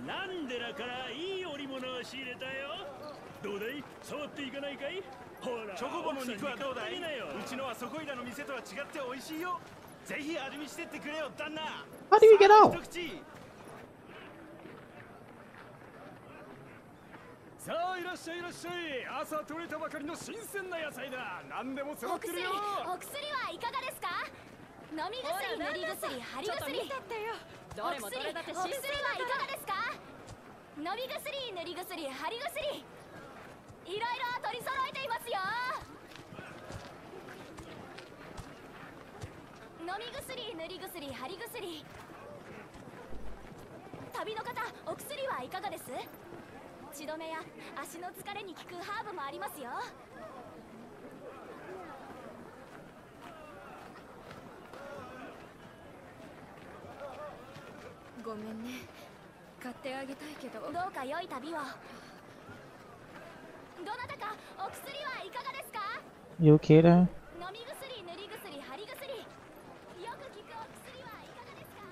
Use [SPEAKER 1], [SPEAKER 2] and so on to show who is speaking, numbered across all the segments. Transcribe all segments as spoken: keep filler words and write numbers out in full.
[SPEAKER 1] なんでだからいい織物を仕入れたよ。どうだい、触っていかないかい。ほら、チョコボの肉はどうだい。うちのはそこいらの店とは違って美味しいよ。ぜひ味見してってくれよ、旦那。
[SPEAKER 2] How do you get out?
[SPEAKER 1] さあ、いらっしゃいいらっしゃい。朝取れたばかりの新鮮な野菜だ。何でも揃ってるよ。
[SPEAKER 3] お薬はいかがですか。飲み薬、塗り薬、貼り薬。
[SPEAKER 4] どれもどれだって
[SPEAKER 3] お薬はいかがですか。飲み薬、塗り薬、貼り薬。いろいろ取り揃えていますよ。飲み薬、塗り薬、貼り薬。旅の方、お薬はいかがです。血止めや足の疲れに効くハーブもありますよ。
[SPEAKER 4] ごめんね、買ってあげたいけど。
[SPEAKER 3] どうか良い旅を。どなたかお薬はいかがですか。
[SPEAKER 2] You okay there?
[SPEAKER 3] 飲み薬、塗り薬、貼り薬。よく効くお薬はいかがですか。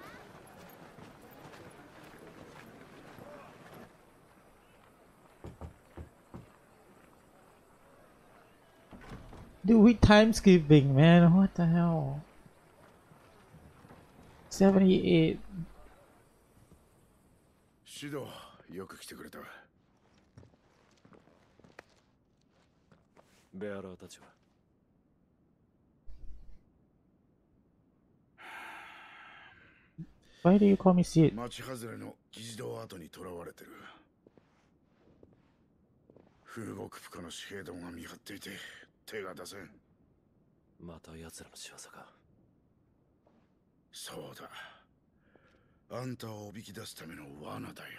[SPEAKER 2] Dude, we time skipping, man. What the hell? seventy-eight.
[SPEAKER 5] シド、よく来てくれた。
[SPEAKER 1] ベアラーたちは。
[SPEAKER 2] Why do you call me Sid?
[SPEAKER 5] 町外れの議事堂跡に囚われてる。フーゴクプカの紙幣どもが見張っていて手が出せん。
[SPEAKER 1] また奴らの仕業か。
[SPEAKER 5] そうだ。あんたをおびき出すための罠だよ。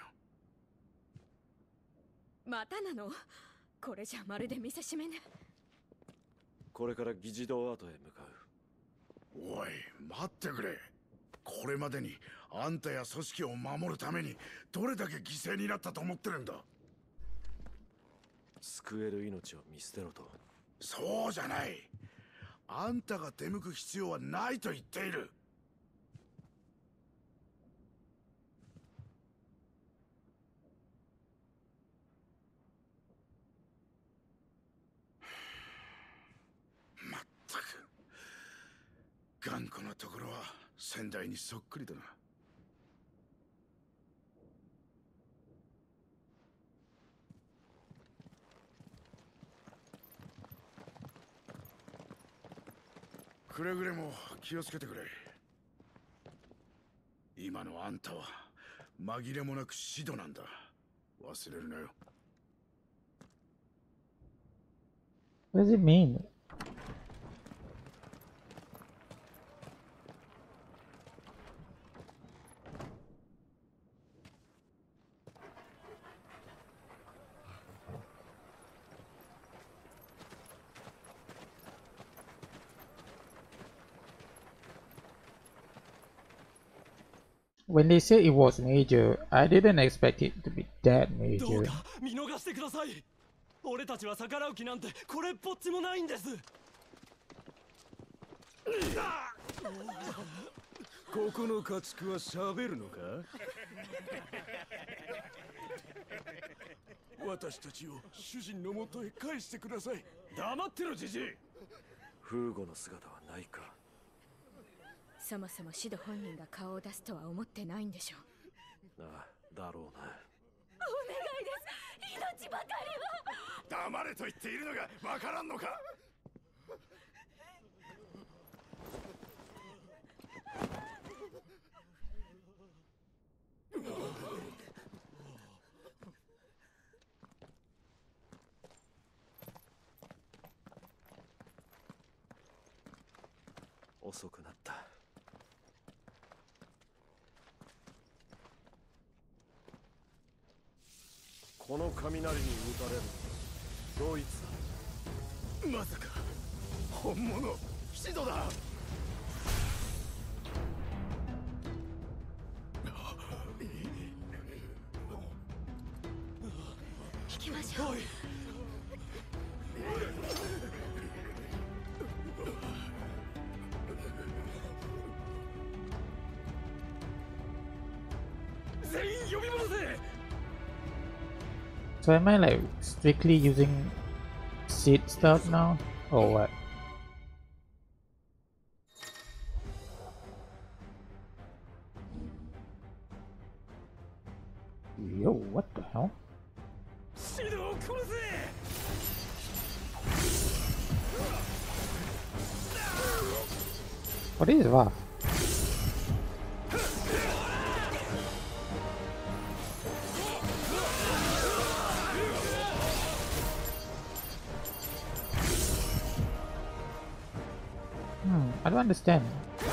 [SPEAKER 4] またなの。これじゃまるで見せしめね。
[SPEAKER 1] これから議事堂跡へ向か
[SPEAKER 5] う。おい、待ってくれ。これまでにあんたや組織を守るためにどれだけ犠牲になったと思ってるんだ。
[SPEAKER 1] 救える命を見捨てろと。
[SPEAKER 5] そうじゃない。あんたが出向く必要はないと言っている。まったく頑固なところは先代にそっくりだな。くれぐれも気をつけてくれ。今のあんたは紛れもなくシドなんだ。忘れるなよ。
[SPEAKER 2] What does it mean? When they said it was major, I didn't expect it to be that
[SPEAKER 1] どう
[SPEAKER 2] major.
[SPEAKER 1] か見逃してください。俺たちは逆らう気なんてこれっぽっちもないんです。ここの家畜は喋るのか。私たちを主人のもとへ返してください。黙ってろ、ジジイ。フーゴの姿はないか。
[SPEAKER 4] そもそもシド本人が顔を出すとは思ってないんでしょう。
[SPEAKER 1] ああ、だろうな。
[SPEAKER 3] お願いです。命ばかりは。
[SPEAKER 5] 黙れと言っているのがわからんのか。
[SPEAKER 1] 遅くなった。この雷に打たれるドイツだ。まさか本物シドだ。
[SPEAKER 3] 行きましょう。
[SPEAKER 2] So am I like strictly using seed stuff now or what? Yo, what the hell? What is that? Hmm, I don't understand.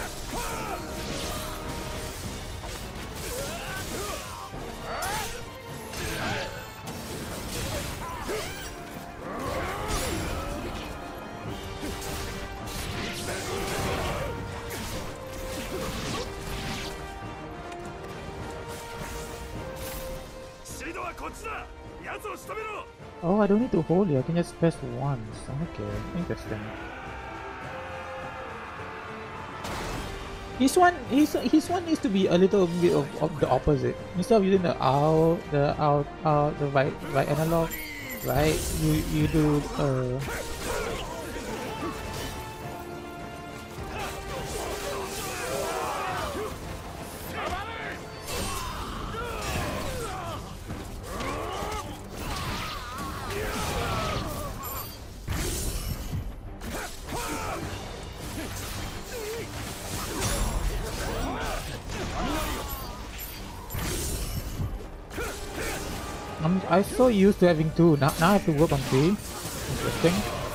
[SPEAKER 2] Oh, I don't need to hold it. I can just press once. Okay, interesting. His one, his his one needs to be a little bit of, of the opposite. Instead of using the R, the out, uh, the right, right analog, right? You you do uh. I'm I so used to having two. Now now I have to work on three. Interesting.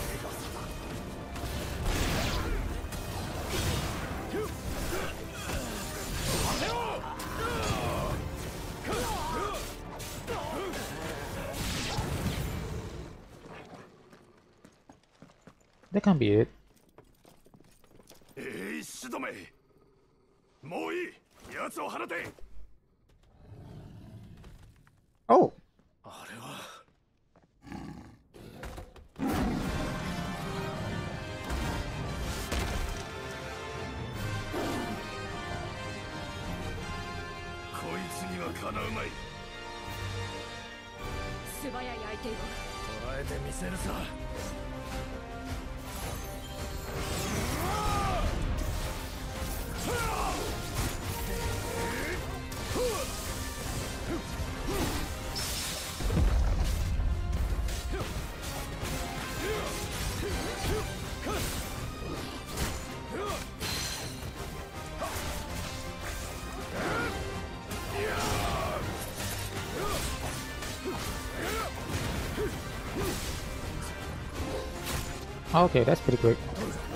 [SPEAKER 2] That can't be it. Oh. Okay, that's pretty quick.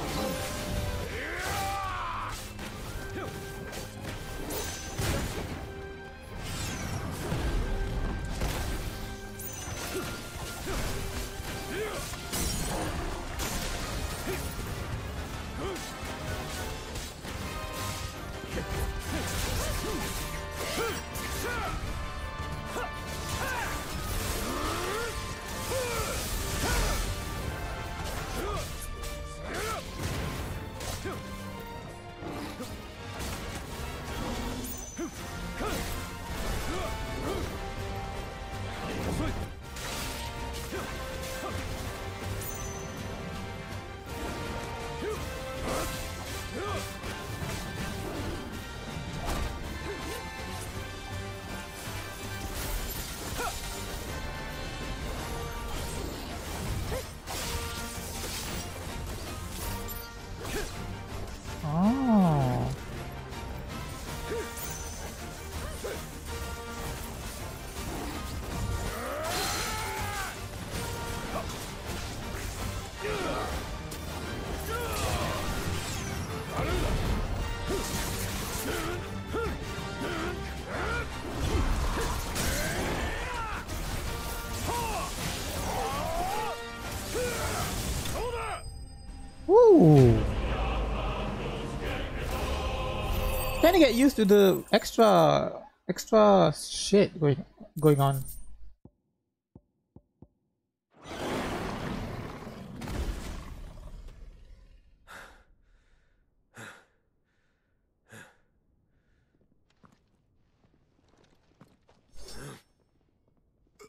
[SPEAKER 2] Ooh. Trying to get used to the extra extra shit going going on.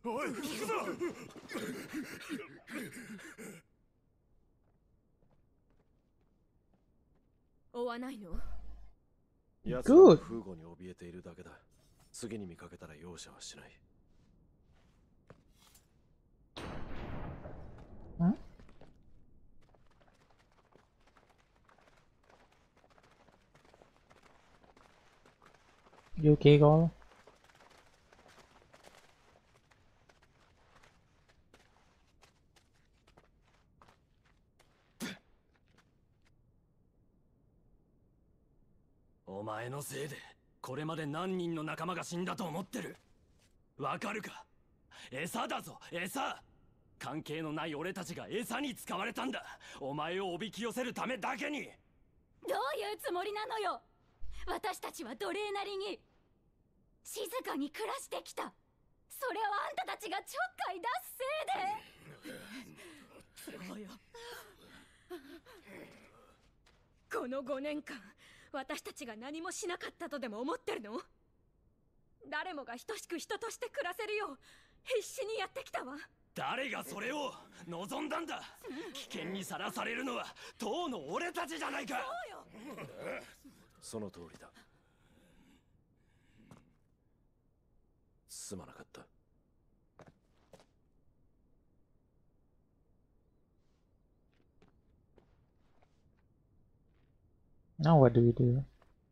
[SPEAKER 1] おい、聞くぞ。
[SPEAKER 4] 追わないの？
[SPEAKER 6] 奴は風語に怯えているだけだ。次に見かけたら容赦はしない。
[SPEAKER 2] ん？You okay, Gol?
[SPEAKER 1] お前のせいでこれまで何人の仲間が死んだと思ってる。わかるか？餌だぞ、餌。関係のない俺たちが餌に使われたんだ。お前をおびき寄せるためだけに。
[SPEAKER 3] どういうつもりなのよ。私たちは奴隷なりに静かに暮らしてきた。それをあんたたちがちょっかい出すせいで。
[SPEAKER 4] そうよ。このごねんかん私たちが何もしなかったとでも思ってるの？誰もが等しく人として暮らせるよう必死にやってきたわ。
[SPEAKER 1] 誰がそれを望んだんだ。危険にさらされるのは当の俺たちじゃないか。
[SPEAKER 4] そうよ。
[SPEAKER 6] その通りだ。すまなかった。
[SPEAKER 2] Now what do we do?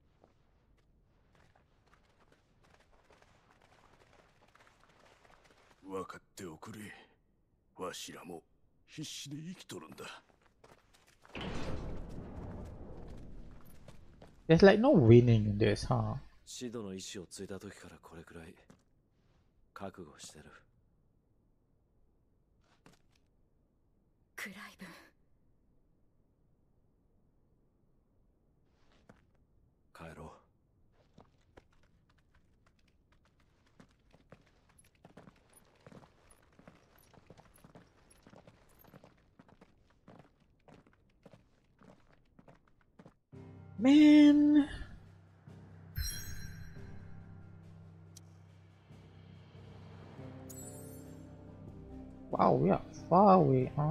[SPEAKER 5] 分かっておくれ。わしらも必死で生きとるんだ。
[SPEAKER 2] There's like no winning in this, huh?
[SPEAKER 6] シドの意志を継いだ時からこれくらい覚悟してる。
[SPEAKER 4] クライブ。
[SPEAKER 6] 帰ろう。
[SPEAKER 2] Man. Wow, we are far away, huh?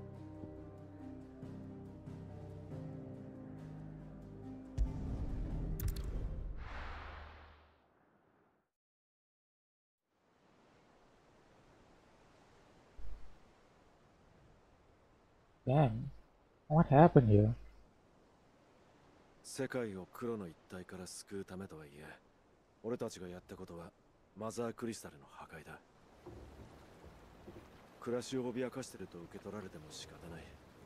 [SPEAKER 2] Damn, what happened here?
[SPEAKER 6] 世界を黒の一体から救うためとはいえ、俺たちがやったことはマザークリスタルの破壊だ。暮らしを脅かしてると受け取られても仕方ない。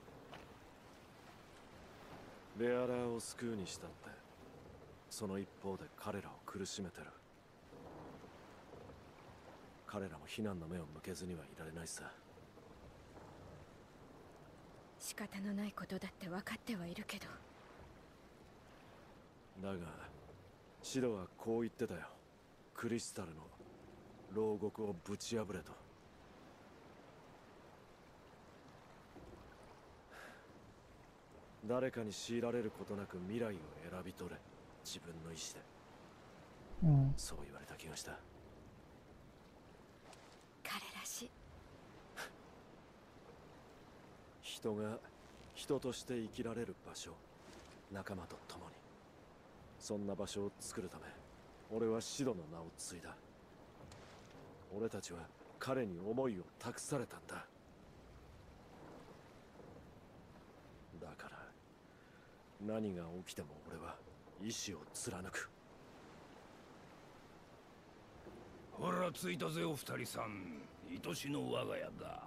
[SPEAKER 6] ベアラーを救うにしたって、その一方で彼らを苦しめてる。彼らも非難の目を向けずにはいられないさ。
[SPEAKER 4] 仕方のないことだって分かってはいるけど。
[SPEAKER 6] だがシドはこう言ってたよ。クリスタルの牢獄をぶち破れと。誰かに強いられることなく未来を選び取れ。自分の意志で、うん、そう言われた気がした。
[SPEAKER 4] 彼らしい。
[SPEAKER 6] 人が人として生きられる場所、仲間と共に、そんな場所を作るため俺はシドの名を継いだ。俺たちは彼に思いを託されたんだ。だから何が起きても俺は意志を貫く。
[SPEAKER 5] ほら着いたぜお二人さん。愛しの我が家だ。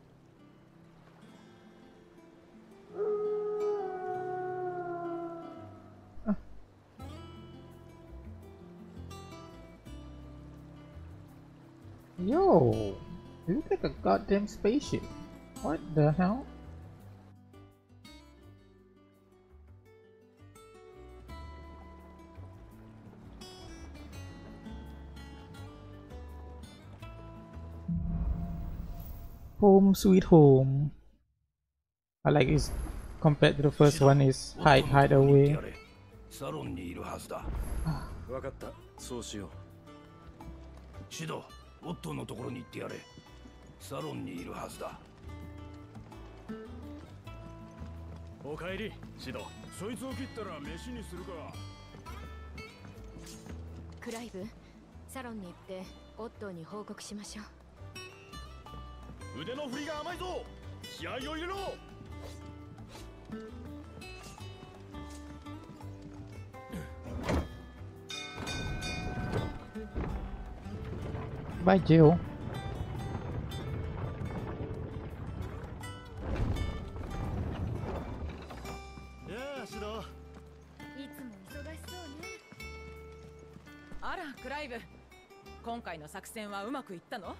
[SPEAKER 2] Yo, it looks like a goddamn spaceship. What the hell? Home sweet home. I like it compared to the first one is hide hide away.
[SPEAKER 5] サロンにいるはずだ。
[SPEAKER 6] 分かった、そうしよう。
[SPEAKER 5] シド、
[SPEAKER 1] オットーのところに行ってやれ。サロンにいるはずだ。
[SPEAKER 6] おかえり、シド。
[SPEAKER 5] そいつを切ったら飯にするか。
[SPEAKER 4] クライブ、サロンに行ってオットーに報告しましょう。
[SPEAKER 6] 腕の振りが甘いぞ。気合を入れろ。
[SPEAKER 2] Bye, Jill.
[SPEAKER 6] やあ、シド。
[SPEAKER 4] いつも忙しそうね。
[SPEAKER 7] あら、クライブ。今回の作戦はうまくいったの？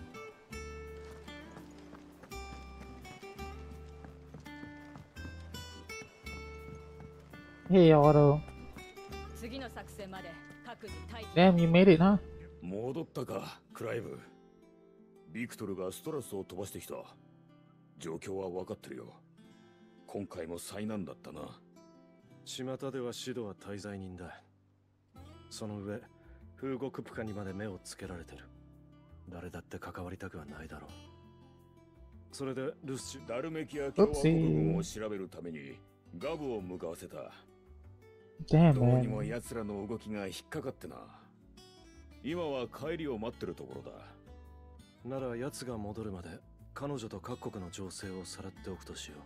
[SPEAKER 2] Hey, Otto.
[SPEAKER 4] 次の作戦まで各自待機。
[SPEAKER 2] Damn, you made it, huh?
[SPEAKER 1] 戻ったか、クライブ。ビクトルがストラスを飛ばしてきた。状況は分かってるよ。今回も災難だったな。
[SPEAKER 6] 巷ではシドは滞在人だ。その上、フーゴクプカにまで目をつけられてる。誰だって関わりたくはないだろう。それでルスチ
[SPEAKER 1] ダルメキア共和国軍を調べるためにガブを向かわせた。
[SPEAKER 2] Damn,
[SPEAKER 1] どうに
[SPEAKER 2] man.
[SPEAKER 1] も奴らの動きが引っかかってな。今は帰りを待ってるところだ。
[SPEAKER 6] なら奴が戻るまで彼女と各国の情勢をさらっておくとしよ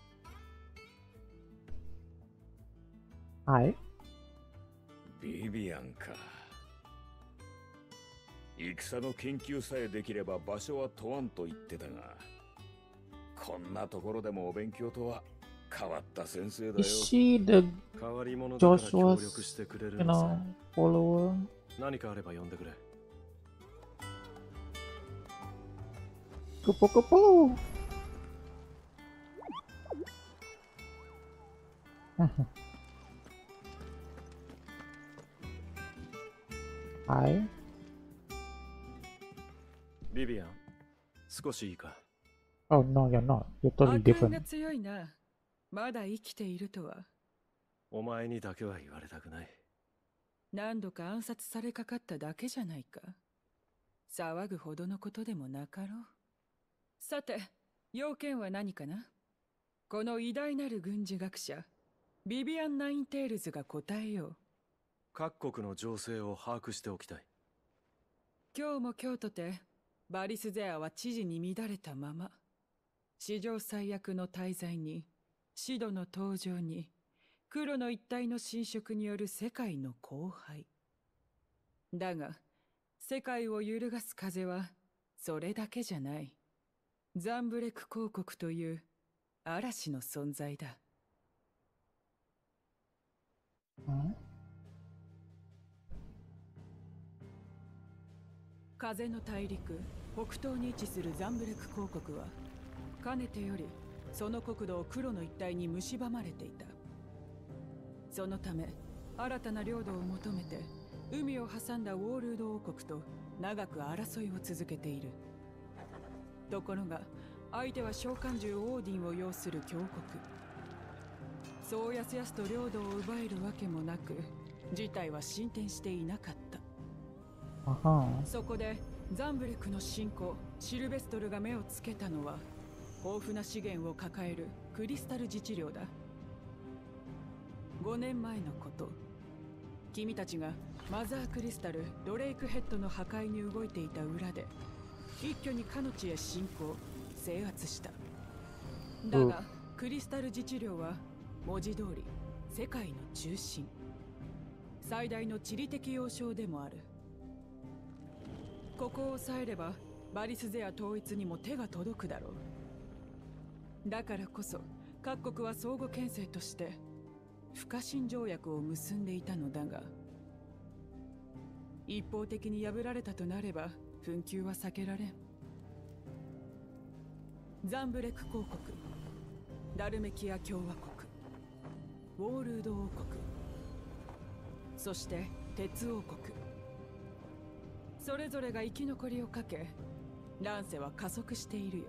[SPEAKER 2] う。はい。
[SPEAKER 1] ビビアンか。戦の研究さえできれば場所は問わんと言ってたが、こんなところでもお勉強とは変わった先生だよ。
[SPEAKER 2] Is she the
[SPEAKER 6] 変わり者だから協
[SPEAKER 2] Joshua's,
[SPEAKER 6] 力してくれる
[SPEAKER 2] you
[SPEAKER 6] のさ。
[SPEAKER 2] know, follower?
[SPEAKER 6] 何かあれば呼んでくれ。
[SPEAKER 2] Kupo kupo. Hi.
[SPEAKER 6] ビビアン、少しいいか。
[SPEAKER 2] Oh no, you're not. You're
[SPEAKER 8] 赤
[SPEAKER 2] totally
[SPEAKER 8] い
[SPEAKER 2] different.
[SPEAKER 8] が強いな。まだ生きているとは。
[SPEAKER 6] お前にだけは言われたくない。
[SPEAKER 8] 何度か暗殺されかかっただけじゃないか。騒ぐほどのことでもなかろう。さて、要件は何かな？この偉大なる軍事学者、ビビアン・ナインテールズが答えよう。
[SPEAKER 6] 各国の情勢を把握しておきたい。
[SPEAKER 8] 今日も今日とて、バリスゼアは知事に乱れたまま。史上最悪の大罪に、シドの登場に、黒の一体の侵食による世界の荒廃。だが、世界を揺るがす風は、それだけじゃない。ザンブレク公国という嵐の存在だ。
[SPEAKER 2] Hmm?
[SPEAKER 8] 風の大陸、北東に位置するザンブレク公国は、かねてよりその国土を黒の一帯に蝕まれていた。そのため、新たな領土を求めて、海を挟んだウォールード王国と長く争いを続けている。ところが、相手は召喚獣オーディンを擁する強国。そうやすやすと領土を奪えるわけもなく、事態は進展していなかった。
[SPEAKER 2] Uh-huh.
[SPEAKER 8] そこで、ザンブレクの新子、シルベストルが目をつけたのは、豊富な資源を抱えるクリスタル自治領だ。ごねんまえのこと、君たちがマザークリスタル・ドレイクヘッドの破壊に動いていた裏で、一挙にかの地へ侵攻、制圧した。だが、クリスタル自治領は、文字通り世界の中心。最大の地理的要衝でもある。ここを抑えれば、バリスゼア統一にも手が届くだろう。だからこそ、各国は相互牽制として、不可侵条約を結んでいたのだが、一方的に破られたとなれば、紛糾は避けられん。ザンブレク公国、ダルメキア共和国、ウォールード王国、そして鉄王国。それぞれが生き残りをかけ、乱世は加速しているよ。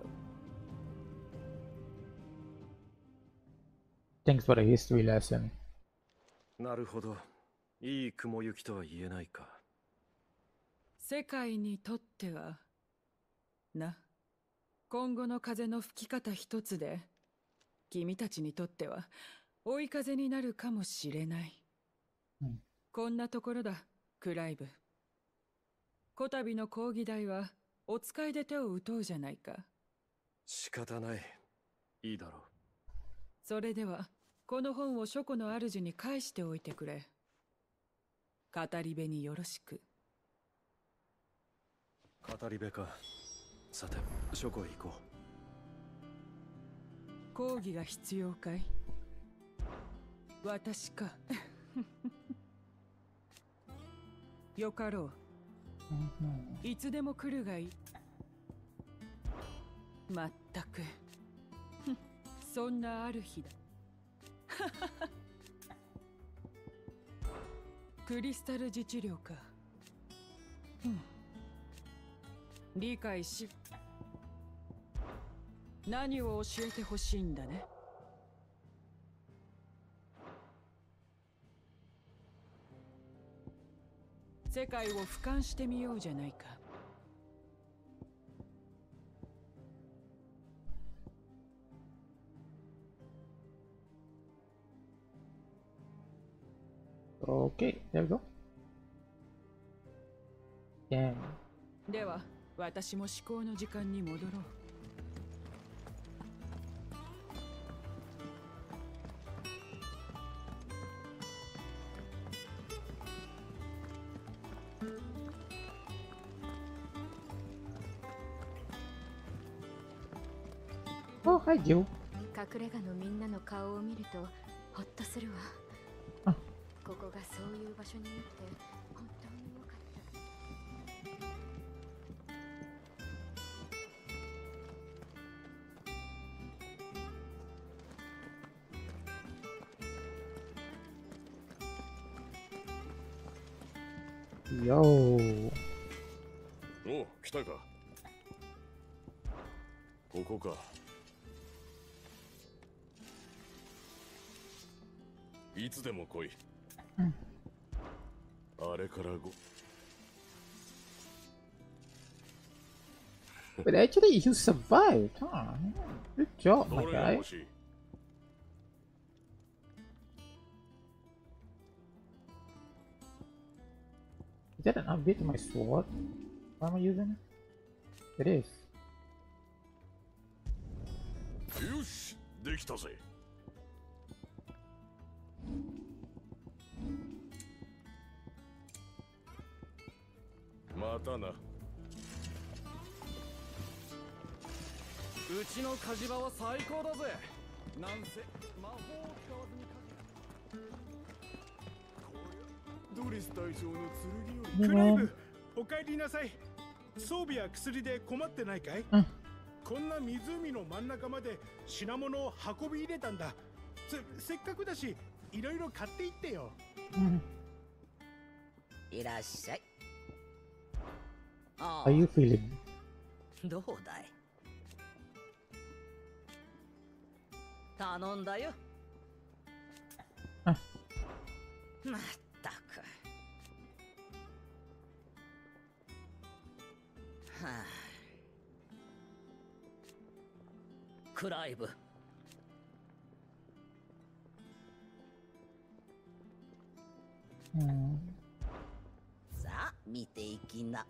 [SPEAKER 2] Thanks for the history lesson.
[SPEAKER 6] なるほど。いい雲行きとは言えないか。
[SPEAKER 8] 世界にとってはな、今後の風の吹き方一つで君たちにとっては追い風になるかもしれない、
[SPEAKER 2] うん、
[SPEAKER 8] こんなところだクライブ。こたびの講義代はお使いで手を打とうじゃないか。
[SPEAKER 6] 仕方ない、いいだろう。
[SPEAKER 8] それではこの本を書庫の主に返しておいてくれ。語り部によろしく。
[SPEAKER 6] 語り部か。さて書庫へ行こ
[SPEAKER 8] う。講義が必要かい？私か。よかろう。いつでも来るがいい。まったく。そんなある日だ。クリスタル自治療か。うん、理解し、何を教えてほしいんだね。世界を俯瞰してみようじゃないか。
[SPEAKER 2] Okay, there we go. Damn.
[SPEAKER 8] では、私も思考の時間に戻ろう。
[SPEAKER 2] Oh, hi, Joe.
[SPEAKER 4] 隠れ家のみんなの顔を見るとほっとするわ。
[SPEAKER 2] あ、
[SPEAKER 4] ここがそういう場所になって本当に良かった。
[SPEAKER 2] Yo.
[SPEAKER 6] お、来たか。ここか。いつでも来い。
[SPEAKER 2] うん、
[SPEAKER 6] あれからご。
[SPEAKER 2] But actually, you survived, huh? Good job, my
[SPEAKER 6] どれが
[SPEAKER 2] guy.
[SPEAKER 6] 欲しい？
[SPEAKER 2] Is that an update to my sword? Why am I using it? It is.
[SPEAKER 6] よし、できたぜ。またな。うちの火事場は最高だぜ。なんせ魔法を使わずに火事が。ドリス隊長の剣より。
[SPEAKER 1] クライブ、お帰りなさい。装備や薬で困ってないかい？
[SPEAKER 2] うん、
[SPEAKER 1] こんな湖の真ん中まで品物を運び入れたんだ。せ、せっかくだし、いろいろ買っていってよ。
[SPEAKER 2] うん、
[SPEAKER 9] いらっしゃい。
[SPEAKER 2] How are you feeling?
[SPEAKER 9] どうだい？頼んだよ。
[SPEAKER 2] あ、
[SPEAKER 9] まったく。はあ、クライブ。
[SPEAKER 2] うん、
[SPEAKER 9] さあ見ていきな。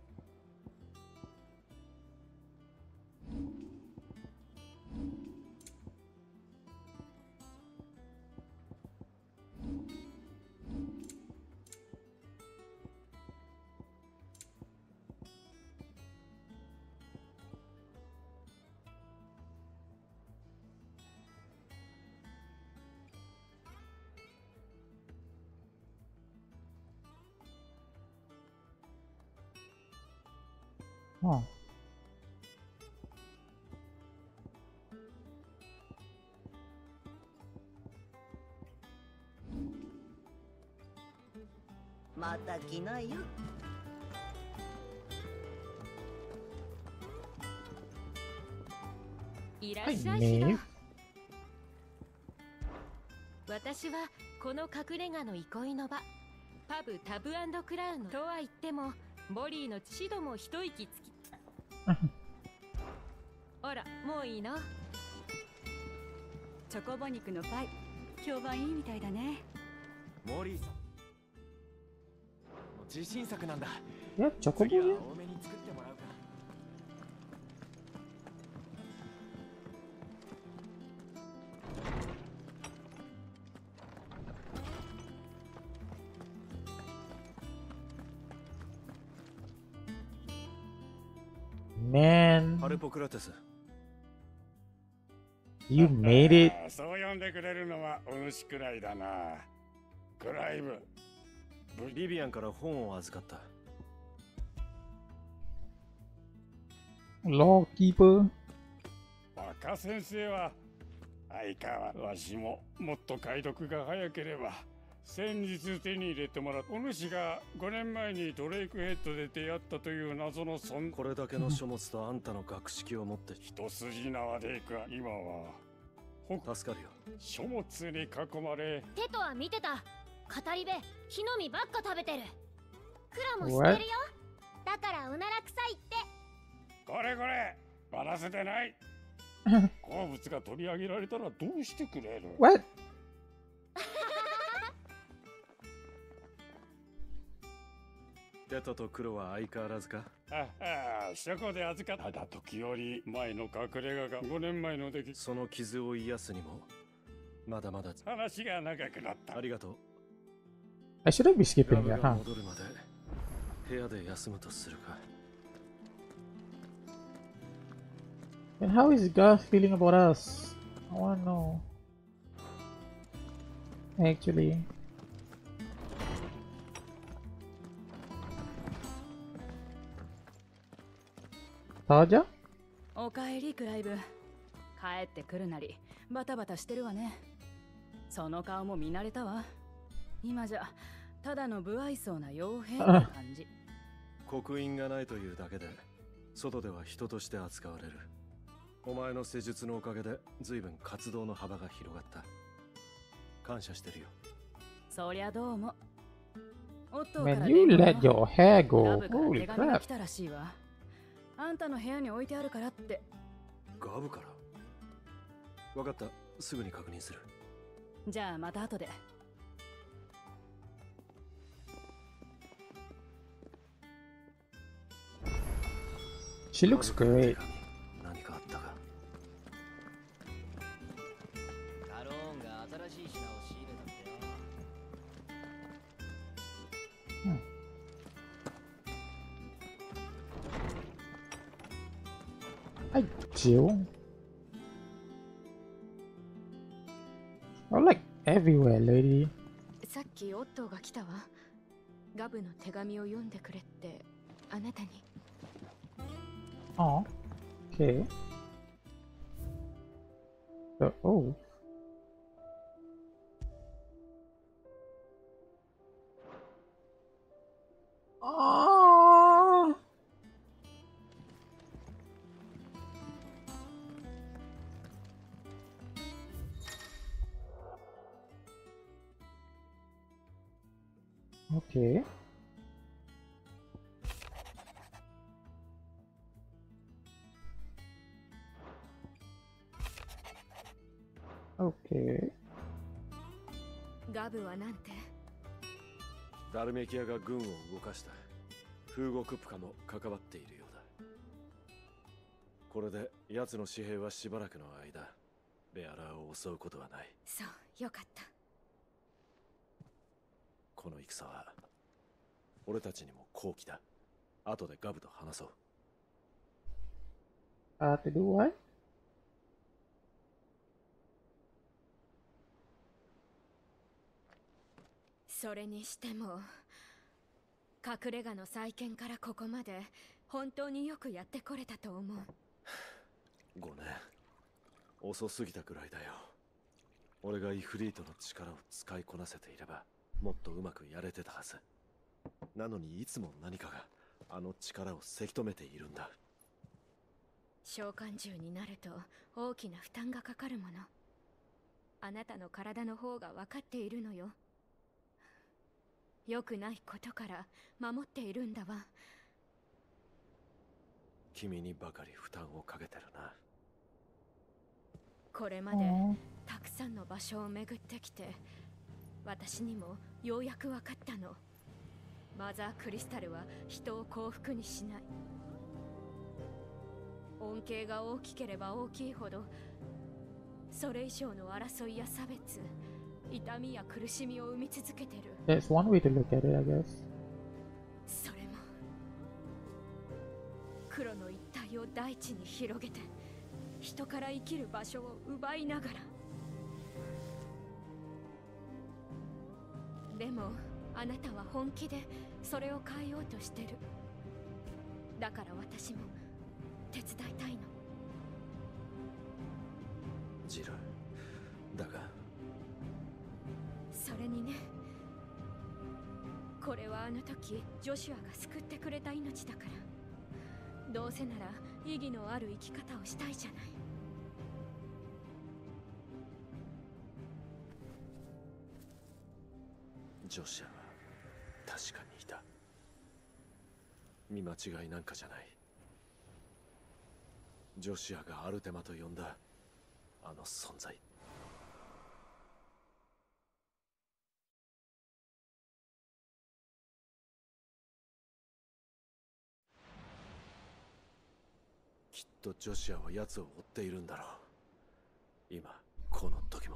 [SPEAKER 2] あ、
[SPEAKER 9] また来なよ。
[SPEAKER 4] いらっしゃい、
[SPEAKER 2] はいね。
[SPEAKER 4] シド。私はこの隠れ家の憩いの場、パブタブ&クラウンのとは言ってもボリーのシドも一息つきほらもういいの。チョコボ肉のパイ評判いいみたいだね。
[SPEAKER 6] モリーさん自信作なんだ。
[SPEAKER 2] Yep, chocobo.
[SPEAKER 6] 次は
[SPEAKER 2] Yeah.
[SPEAKER 6] 多めに作ってもらうか。
[SPEAKER 2] Man,
[SPEAKER 6] ハルポクラテス、
[SPEAKER 2] you made it.
[SPEAKER 5] そう呼んでくれるのはお主くらいだな。クライブ。
[SPEAKER 6] ビビアンから本を預かった。
[SPEAKER 2] Lawkeeper.
[SPEAKER 5] 若先生は相変わらずわしももっと解読が早ければ。先日手に入れてもらったお主がごねんまえにドレイクヘッドで出会ったという謎の存在。
[SPEAKER 6] これだけの書物とあんたの学識を持って
[SPEAKER 5] 一筋縄でいくが今は
[SPEAKER 6] 助かるよ。
[SPEAKER 5] 書物に囲まれ。
[SPEAKER 3] テトは見てた。語り部木の実ばっか食べてる。クラも知ってるよ。だからおなら臭いって。
[SPEAKER 5] これこれバラせてない。好物が取り上げられたらどうしてくれる。
[SPEAKER 2] What?
[SPEAKER 6] テトとクロは相変わらずか。
[SPEAKER 5] ああ、書庫で預かった。ただ時折前の隠れ家がごねんまえの出来。
[SPEAKER 6] その傷を癒すにもまだまだ
[SPEAKER 5] 話が長くなった。
[SPEAKER 6] ありがとう。
[SPEAKER 2] I shouldn't be
[SPEAKER 6] ラ
[SPEAKER 2] skipping
[SPEAKER 6] ブ
[SPEAKER 2] that,
[SPEAKER 6] が
[SPEAKER 2] huh?
[SPEAKER 6] 戻るまで部屋で休むとするか。
[SPEAKER 2] And how is Garth feeling about us? I wanna know. Actually. Taja?
[SPEAKER 4] おかえりクライブ。帰ってくるなりバタバタしてるわね。その顔も見慣れたわ。今じゃただの不愛想な傭兵って感じ。
[SPEAKER 6] 刻印がないというだけで外では人として扱われる。お前の施術のおかげで随分活動の幅が広がった。感謝してるよ。
[SPEAKER 4] そりゃどうも。オットーか
[SPEAKER 2] Man,
[SPEAKER 4] ら
[SPEAKER 2] you
[SPEAKER 4] 電話
[SPEAKER 2] let your hair
[SPEAKER 4] ラ
[SPEAKER 2] go.
[SPEAKER 4] ブから
[SPEAKER 2] Holy
[SPEAKER 4] 手紙が
[SPEAKER 2] crap.
[SPEAKER 4] 来たらしいわ。あんたの部屋に置いてあるからって。
[SPEAKER 6] ガブから分かった。すぐに確認する。
[SPEAKER 4] じゃあまた後で。
[SPEAKER 2] She looks great.
[SPEAKER 6] 何かあったか。
[SPEAKER 10] カローンが新しい品を仕入れたってよ。
[SPEAKER 2] Hi, Jill. You're like everywhere, lady.
[SPEAKER 4] さっきオットーが来たわ。ガブの手紙を読んでくれってあなたに。
[SPEAKER 2] Oh, okay. The oath. Oh. Okay. Okay.
[SPEAKER 4] ガブはなんて。
[SPEAKER 6] ダルメキアが軍を動かした。フーゴ・クプカも関わっているようだ。これで奴の紙幣はしばらくの間ベアラーを襲うことはない。
[SPEAKER 4] そう、よかった。
[SPEAKER 6] この戦は俺たちにも好機だ。後でガブと話そう。
[SPEAKER 2] Uh, to do what?
[SPEAKER 4] それにしても隠れ家の再建からここまで本当によくやってこれたと思う。
[SPEAKER 6] ごねん遅すぎたくらいだよ。俺がイフリートの力を使いこなせていればもっとうまくやれてたはず。なのにいつも何かがあの力をせき止めているんだ。
[SPEAKER 4] 召喚獣になると大きな負担がかかるもの。あなたの体の方が分かっているのよ。良くないことから守っているんだわ。
[SPEAKER 6] 君にばかり負担をかけてるな。
[SPEAKER 11] これまでたくさんの場所を巡ってきて、私にもようやく分かったの。マザークリスタルは人を幸福にしない。恩恵が大きければ大きいほど、それ以上の争いや差別、痛みや苦しみを生み続けてる。
[SPEAKER 2] That's one way to look at it, I guess.
[SPEAKER 11] それも黒の一帯を大地に広げて、人から生きる場所を奪いながら。でもあなたは本気でそれを変えようとしてる。だから私も手伝いたいの。
[SPEAKER 6] ジル、だが
[SPEAKER 11] それにね、これはあの時ジョシュアが救ってくれた命だから、どうせなら意義のある生き方をしたいじゃない。
[SPEAKER 6] ジョシュアは確かにいた。見間違いなんかじゃない。ジョシュアがアルテマと呼んだあの存在。きっとジョシュアは奴を追っているんだろう。今この時も。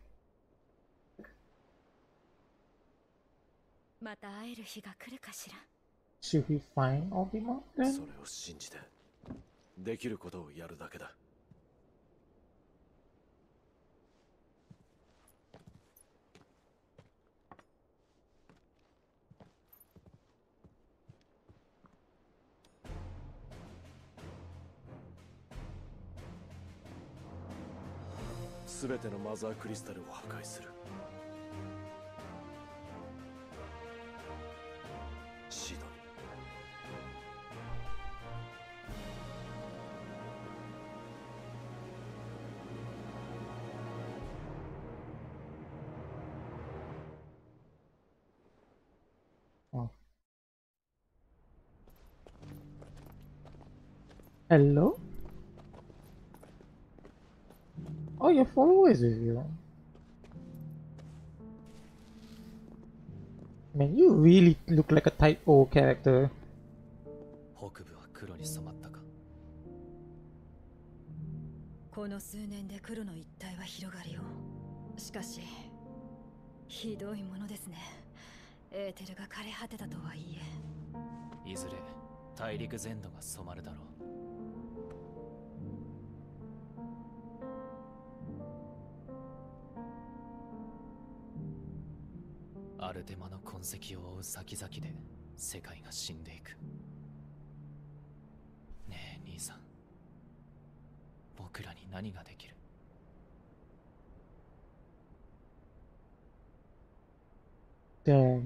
[SPEAKER 11] また会える日が来るかしら。
[SPEAKER 2] Should we find Ultima then?
[SPEAKER 6] それを信じてできることをやるだけだ。すべてのマザークリスタルを破壊する。シドニー。
[SPEAKER 2] Oh. Hello? Oh, your followers with you. Man, you really look like a type O character.
[SPEAKER 10] 北部は黒に染まったか。
[SPEAKER 4] この数年で黒の一帯は広がりを。しかしひどいものですね。エーテルが枯れ果てたとはい
[SPEAKER 10] え、いずれ大陸全土が染まるだろう。アルテマの痕跡を追う先々で世界が死んでいく。ねえ兄さん、僕らに何ができる？
[SPEAKER 2] Damn.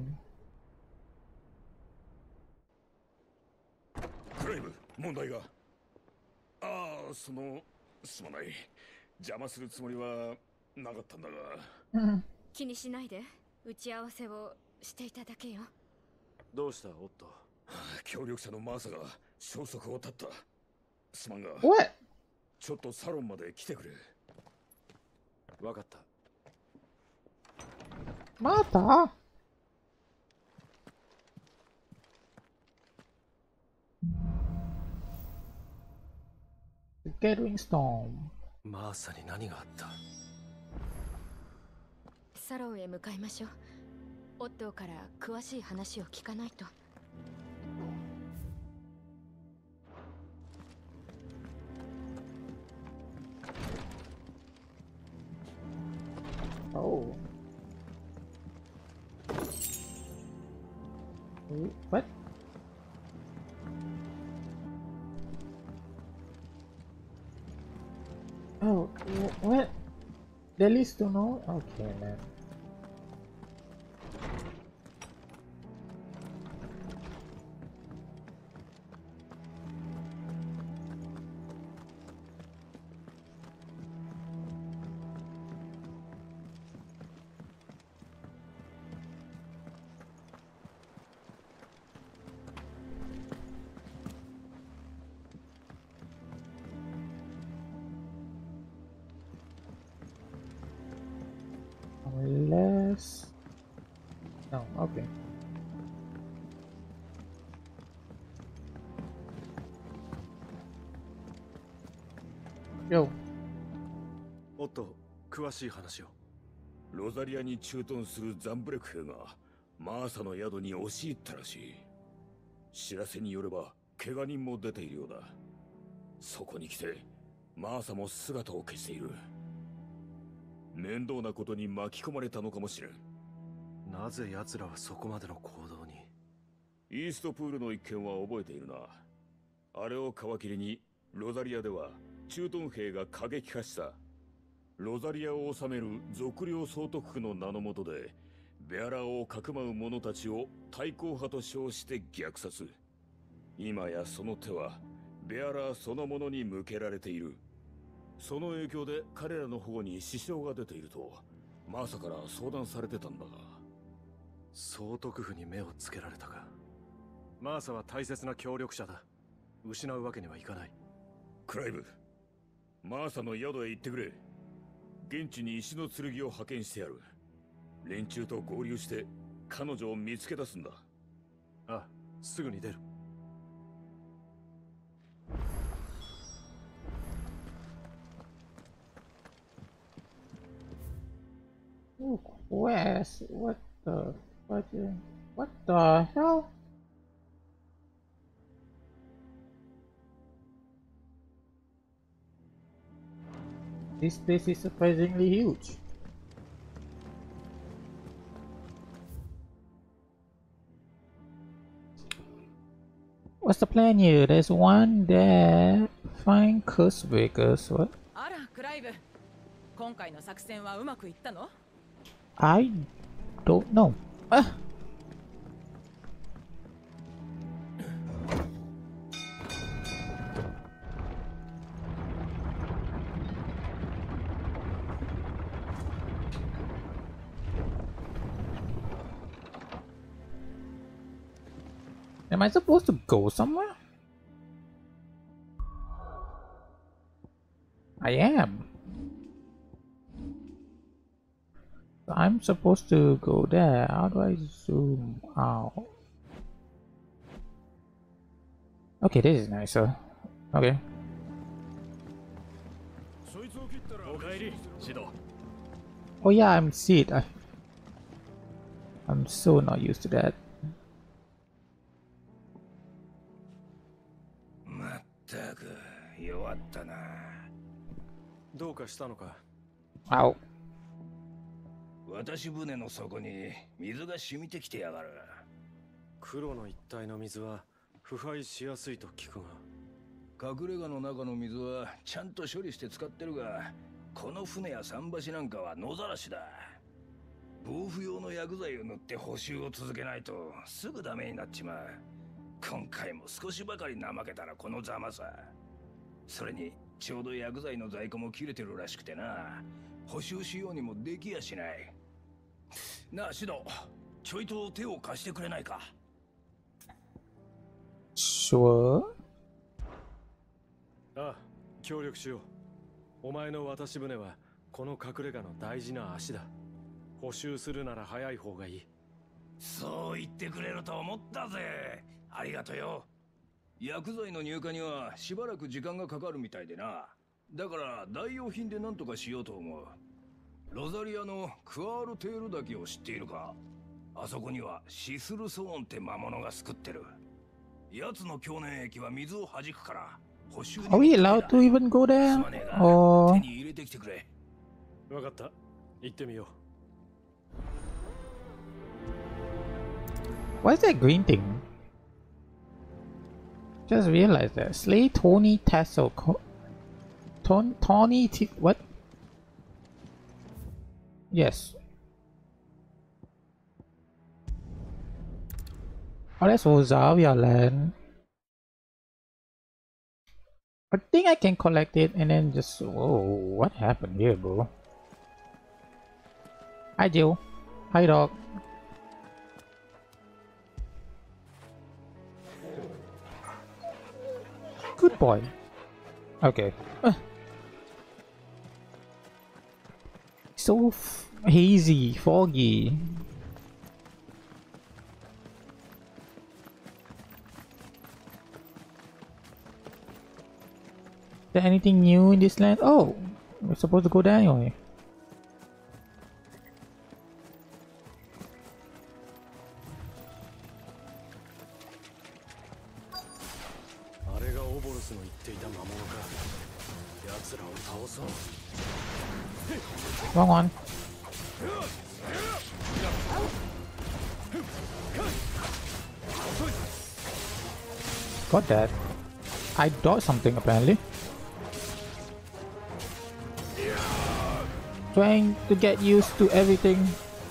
[SPEAKER 1] クライブ、問題が。ああ、その、すまない。邪魔するつもりはなかったんだが。
[SPEAKER 11] 気にしないで。打ち合わせをしていただけよ。
[SPEAKER 6] どうしたオット？
[SPEAKER 1] 協力者のマーサが消息を絶った。すまんが。
[SPEAKER 2] What?
[SPEAKER 1] ちょっとサロンまで来てくれ。
[SPEAKER 6] わかった。
[SPEAKER 2] またGathering Storm。
[SPEAKER 6] マーサに何があった？
[SPEAKER 11] サロンへ向かいましょう。オットーから詳しい話を聞かないと。
[SPEAKER 2] Oh. Wait, what? Oh, wh- what? The list to know? Okay, man. No, okay. Yo.
[SPEAKER 6] おっと、詳しい話を。
[SPEAKER 12] ロザリアに駐屯するザンブレク兵がマーサの宿に押し入ったらしい。知らせによれば怪我人も出ているようだ。そこに来てマーサも姿を消している。面倒なことに巻き込まれたのかもしれん。
[SPEAKER 6] なぜ奴らはそこまでの行動に。
[SPEAKER 12] イーストプールの一件は覚えているな。あれを皮切りにロザリアでは駐屯兵が過激化した。ロザリアを治める俗領総督府の名の下でベアラーをかくまう者たちを対抗派と称して虐殺。今やその手はベアラーそのものに向けられている。その影響で彼らの保護に支障が出ているとマーサから相談されてたんだが。
[SPEAKER 6] 総督府に目をつけられたか。マーサは大切な協力者だ。失うわけにはいかない。
[SPEAKER 12] クライブ、マーサの宿へ行ってくれ。現地に石の剣を派遣してやる。連中と合流して彼女を見つけ出すんだ。
[SPEAKER 6] ああ、すぐに出る。
[SPEAKER 2] Ooh, quest? What the what the what the hell? This place is surprisingly huge. What's the plan here? There's one there. Find curse breakers. What?
[SPEAKER 7] あら、クライブ。今回の作戦はうまくいったの？
[SPEAKER 2] I don't know. Ah. Am I supposed to go somewhere? I am. I'm supposed to go there. How do I zoom out? Okay, this is nicer. Okay. Oh yeah, I'm Sid. I, I'm so not used to that.
[SPEAKER 12] まったく弱ったな。
[SPEAKER 6] どうかしたのか。
[SPEAKER 2] Ow.
[SPEAKER 12] 私船の底に水が染みてきてやがる。
[SPEAKER 6] 黒の一帯の水は腐敗しやすいと聞くが。
[SPEAKER 12] 隠れ家の中の水はちゃんと処理して使ってるが、この船や桟橋なんかは野ざらしだ。防腐用の薬剤を塗って補修を続けないとすぐダメになっちまう。今回も少しばかり怠けたらこのざまさ。それにちょうど薬剤の在庫も切れてるらしくてな。補修しようにもできやしない。なあシド、ちょいと手を貸してくれないか。
[SPEAKER 2] Sure.
[SPEAKER 6] ああ、協力しよう。お前の渡し船はこの隠れ家の大事な足だ。補修するなら早い方がいい。
[SPEAKER 12] そう言ってくれると思ったぜ。ありがとよ。薬剤の入荷にはしばらく時間がかかるみたいでな。だから代用品で何とかしようと思う。ロザリアのクアールテール滝を知っているか？あそこにはシスルソーンって魔物が救ってる。奴の強粘液は水を弾くから補修に。
[SPEAKER 2] Are we allowed to even go there? Or
[SPEAKER 12] 手に入れてきてくれ。
[SPEAKER 6] わかった。行ってみよ
[SPEAKER 2] what is that green thing? Just realized that. Slay Tony Tassel. Ton Tony T what? Yes. Oh, that's Rosaria land. I think I can collect it and then just... Whoa, what happened here, bro? Hi, Jill. Hi, dog. Good boy. Okay. Uh. So f hazy, foggy. there anything new in this land? Oh, we're supposed to go there anyway.
[SPEAKER 6] あれがオボロスの言っていた魔物か。奴らを倒そう。
[SPEAKER 2] Wrong one. Got that. I dodged something apparently. Trying to get used to everything.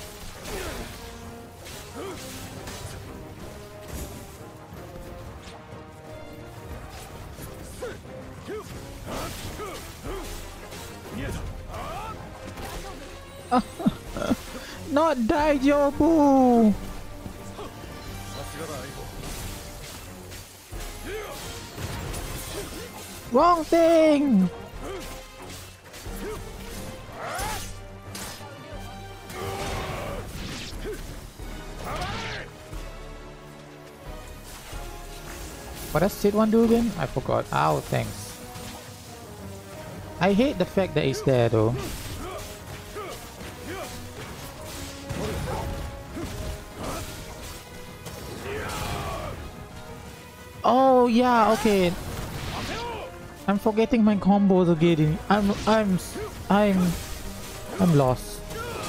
[SPEAKER 2] Not Daijobu! Wrong thing! What does Sid one do again? I forgot. Ow, thanks. I hate the fact that it's there though. Oh yeah, okay. I'm forgetting my combos again. I'm I'm I'm I'm lost.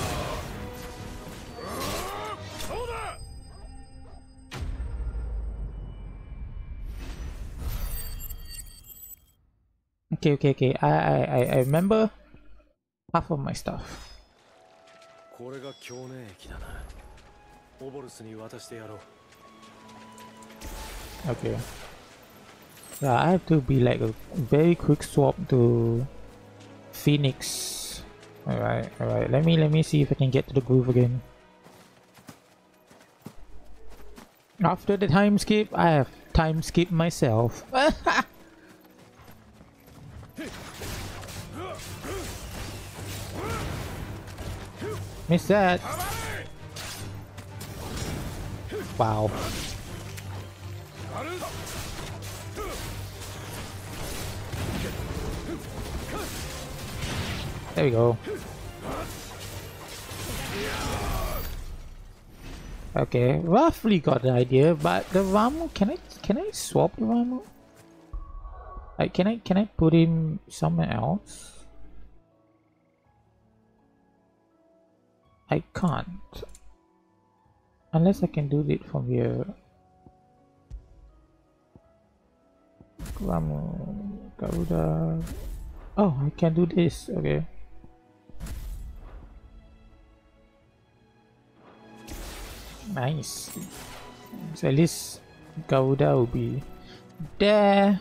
[SPEAKER 2] Okay, okay, okay. I I I remember half of my stuff.
[SPEAKER 6] これが強靭液だな。オボルスに渡してやろう。
[SPEAKER 2] Okay. Yeah, I have to be like a very quick swap to Phoenix. Alright, alright. Let me let me see if I can get to the groove again. After the time skip, I have time skip myself. Missed that. Wow. There we go. Okay, roughly got the idea, but the Ramu, can I can I swap the Ramu? Like, can I can I put him somewhere else? I can't, unless I can do it from here. Ramu, Garuda. Oh, I can do this. Okay. Nice. So at least Garuda will be there.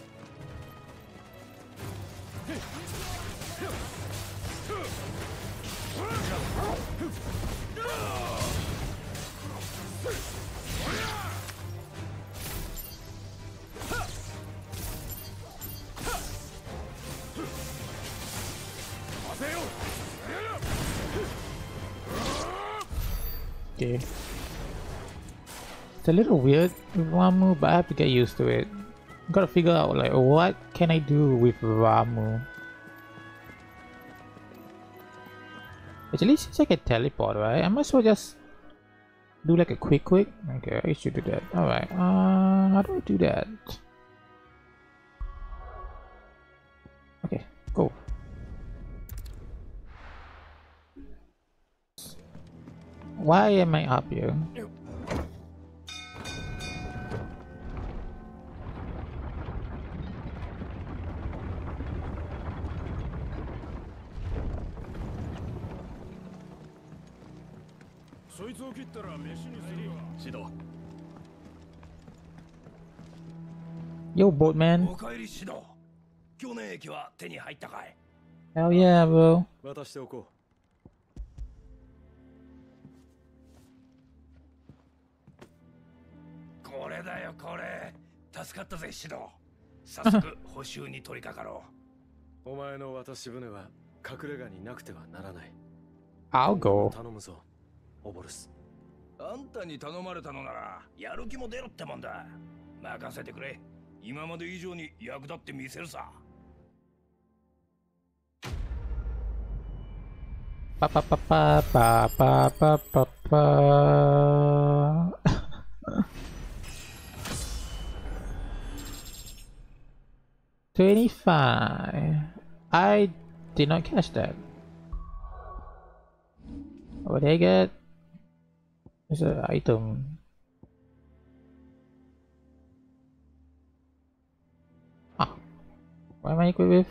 [SPEAKER 2] Okay. It's a little weird with Ramu, but I have to get used to it. Gotta figure out like what can I do with Ramu. Actually, since I can teleport, right? I might as well just do like a quick quick. Okay, I should do that. Alright, uh how do I do that? Okay, go. Why am I up here? Yo, boatman. Hell yeah, bro.
[SPEAKER 6] 渡しておこう。
[SPEAKER 13] これだよこれ。助かったぜシド。早速補修に取り掛かろ
[SPEAKER 6] う。お前の渡し船は隠れ家になくてはならない。
[SPEAKER 2] I'll go.
[SPEAKER 6] 頼むぞ、オボルス。
[SPEAKER 13] あんたに頼まれたのならやる気も出ろってもんだ。任せてくれ。今まで以上に役立ってみせるさ。
[SPEAKER 2] Pa pa pa pa pa pa pa pa pa. Twenty-five. I did not catch that. What did I get? It's an item. Ah, what am I equipped with?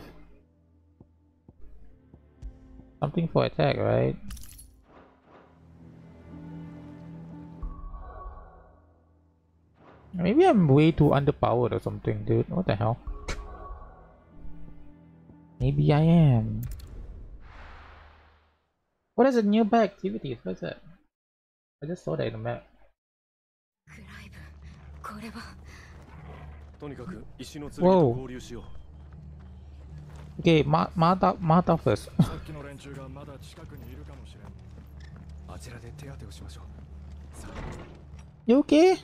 [SPEAKER 2] Something for attack, right? Maybe I'm way too underpowered or something, dude. What the hell? Maybe I am. What is the nearby activities? What's that? I just saw that in the map.
[SPEAKER 3] これは
[SPEAKER 6] とにかく石の剣と合流しよう。
[SPEAKER 2] Okay, Ma Martha, Martha first.
[SPEAKER 6] さっきの連中がまだ近くにいるかもしれん。あちらで手当てをしましょう。さあ。
[SPEAKER 2] You okay?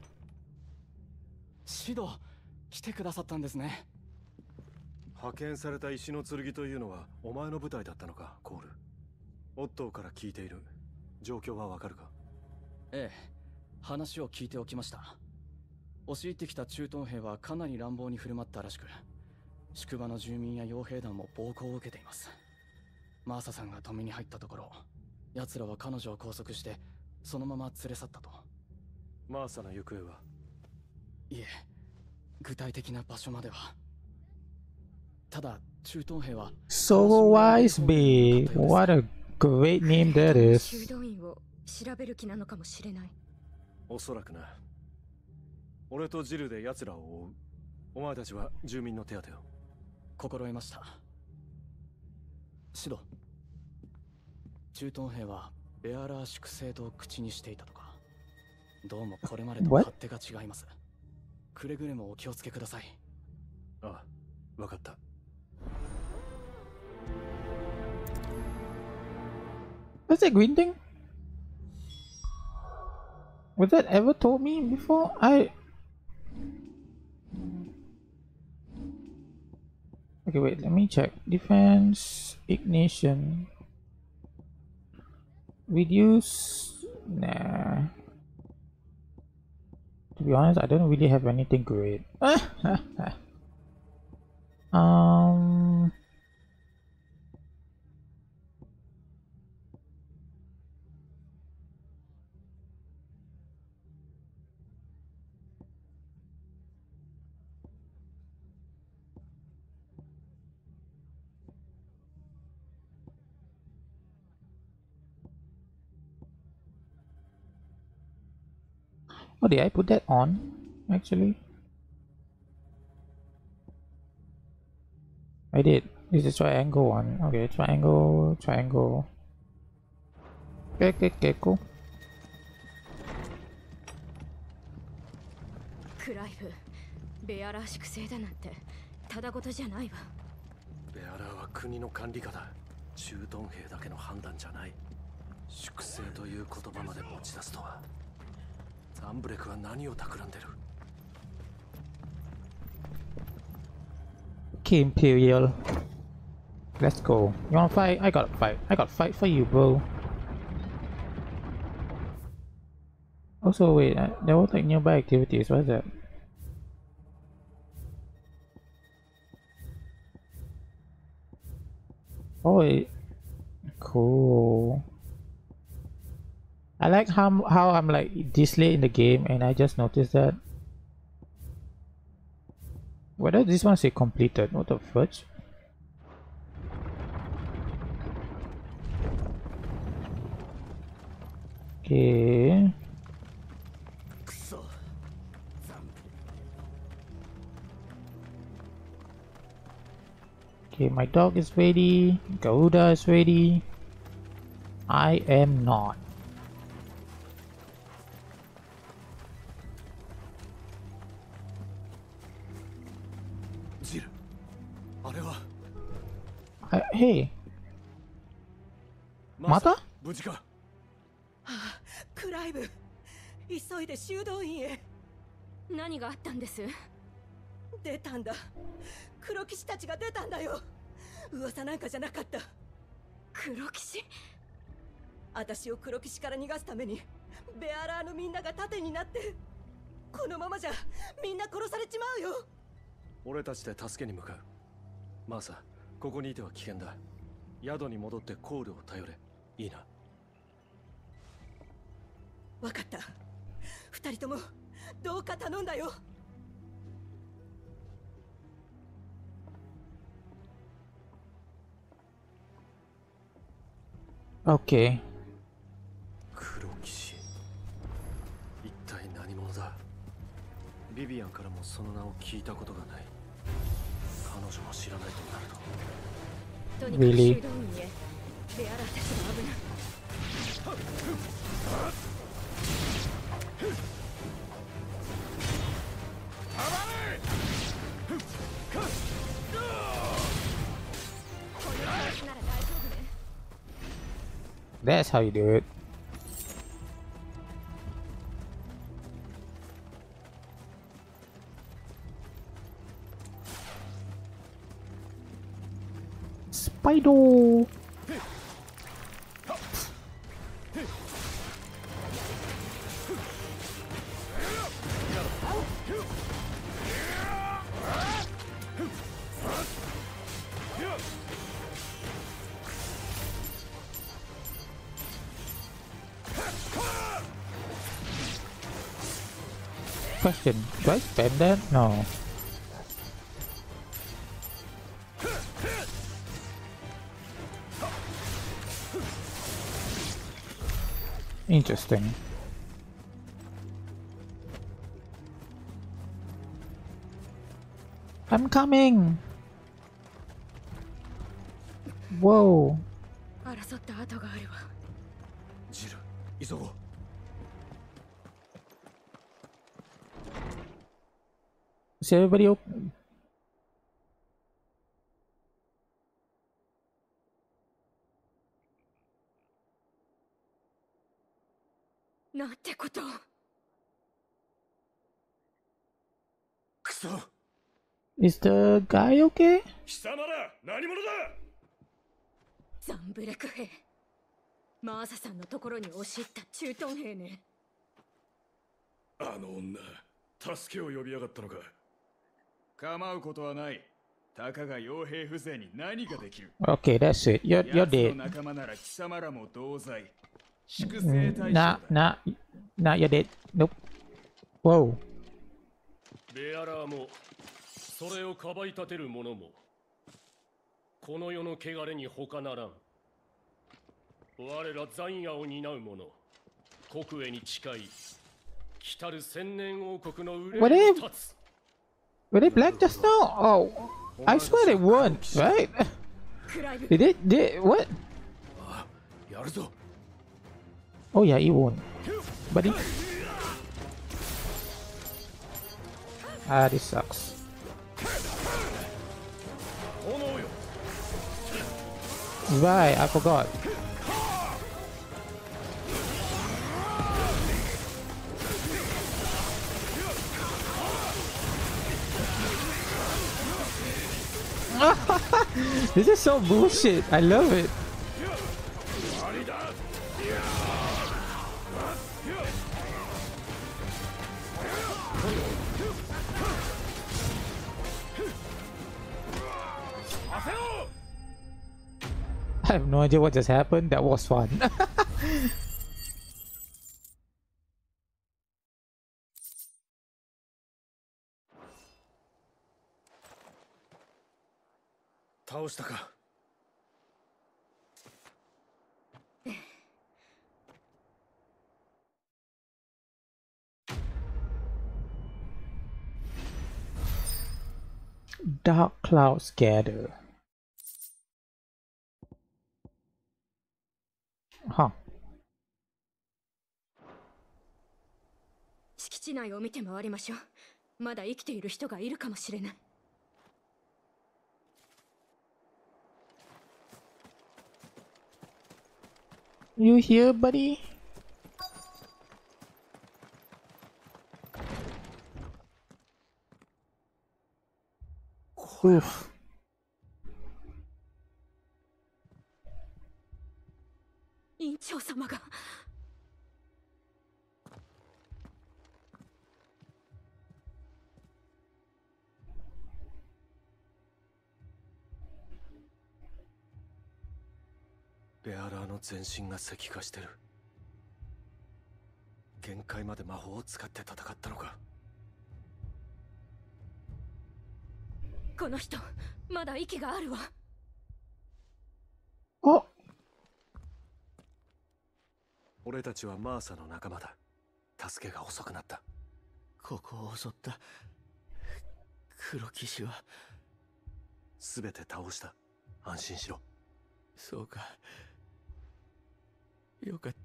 [SPEAKER 14] シド、来てくださったんですね。
[SPEAKER 6] 派遣された石の剣というのはお前の部隊だったのか、コール。オットーから聞いている。状況はわかるか？
[SPEAKER 14] ええ、話を聞いておきました。押し入ってきた駐屯兵はかなり乱暴に振る舞ったらしく、宿場の住民や傭兵団も暴行を受けています。マーサさんが止めに入ったところ、奴らは彼女を拘束してそのまま連れ去ったと。
[SPEAKER 6] マーサの行方は？
[SPEAKER 14] いえ、具体的な場所までは。ただ駐屯兵は
[SPEAKER 2] So wise bee. What a great name that is.
[SPEAKER 11] 修道院を調べる気なのかもしれない。
[SPEAKER 6] おそらくな。俺とジルで奴らを追う。お前たちは住民の手当てを。
[SPEAKER 14] 心得ました。シド、駐屯兵はベアラー粛清と口にしていたとか。どうもこれまでと勝手が違います。くれぐれもお気をつけください。
[SPEAKER 6] ああ、わかった。
[SPEAKER 2] What's that green thing? Was that ever told me before? I... Okay, wait, let me check. Defense, ignition. Reduce... Nah. To be honest, I don't really have anything great. um... Oh, did I put that on? Actually, I did. This is triangle one. Okay, triangle, triangle. Okay, okay, okay, cool.
[SPEAKER 11] クライブ、ベアラー粛清だなんてただごとじゃないわ。
[SPEAKER 6] ベアラーは国の管理下だ。駐屯兵だけの判断じゃない。粛清という言葉まで持ち出すとは。ザンブレクは何を企んでる？
[SPEAKER 2] Okay, Imperial. Let's go. You wanna fight? I gotta fight. I gotta fight for you, bro. Also, wait, uh, there was like nearby activities. What is that? Oh, it... cool. I like how how I'm like this late in the game and I just noticed that. Why does this one say completed? What the fudge? Okay. Okay, my dog is ready. Garuda is ready. I am not. Uh, hey. Mata?
[SPEAKER 9] 無事か。はあ、クライブ、急いで修道院へ。
[SPEAKER 11] 何があったんです？
[SPEAKER 9] 出たんだ。黒騎士たちが出たんだよ。噂なんかじゃなかった。
[SPEAKER 11] 黒騎士？
[SPEAKER 9] 私を黒騎士から逃がすためにベアラーのみんなが盾になって、このままじゃみんな殺されちまうよ。
[SPEAKER 6] 俺たちで助けに向かう。マーサ、ここにいては危険だ。宿に戻ってコールを頼れ。いいな。
[SPEAKER 9] 分かった。二人ともどうか頼んだよ。
[SPEAKER 2] Okay.
[SPEAKER 6] 黒騎士、一体何者だ。ビビアンからもその名を聞いたことがない。彼女も知らないとなると。
[SPEAKER 11] とにかく修道院へ。ベアラーたちが危ない。
[SPEAKER 2] That's how you do it. Spider. Question, do I spam that? No. Interesting. I'm coming! Whoa.
[SPEAKER 11] 争った跡があるわ。
[SPEAKER 6] ジル、急ごう。
[SPEAKER 2] Is everybody okay?
[SPEAKER 11] なんてことを。
[SPEAKER 6] クソ。
[SPEAKER 2] Is the guy okay?
[SPEAKER 1] 貴様ら何者だ。
[SPEAKER 11] ザンブレク兵。マーサさんのところに押し入った駐屯兵ね。
[SPEAKER 1] あの女、助けを呼びやがったのか。
[SPEAKER 15] 構うことはない。たかが傭兵風情に何ができる。
[SPEAKER 2] Okay, that's it. You're, you're dead.
[SPEAKER 15] 仲間なら貴様らも同罪。
[SPEAKER 2] Nah, nah, nah, you're dead. Nope. Whoa.
[SPEAKER 16] ベアラーもそれをかばい立てる者もこの世の汚れに他ならん。我ら残夜を担う者、国営に近い来たる千年王国の憂いを立つ。
[SPEAKER 2] Were they black just now? Oh, I swear they won, right? Did it? Did what? Oh yeah, he won, buddy. Ah, this sucks. Right, I forgot. This is so bullshit. I love it. I have no idea what just happened. That was fun.
[SPEAKER 6] 倒したか。
[SPEAKER 2] Dark clouds gather. Huh.
[SPEAKER 11] 敷地内を見て回りましょう。まだ生きている人がいるかもしれない。
[SPEAKER 2] You here, buddy? Oof.
[SPEAKER 11] 院長様が
[SPEAKER 6] 全身が石化してる。限界まで魔法を使って戦ったのか。
[SPEAKER 11] この人まだ息があるわ。
[SPEAKER 2] お、
[SPEAKER 6] 俺たちはマーサの仲間だ。助けが遅くなった。
[SPEAKER 17] ここを襲った黒騎士は
[SPEAKER 6] 全て倒した。安心しろ。
[SPEAKER 17] そうか、よかった。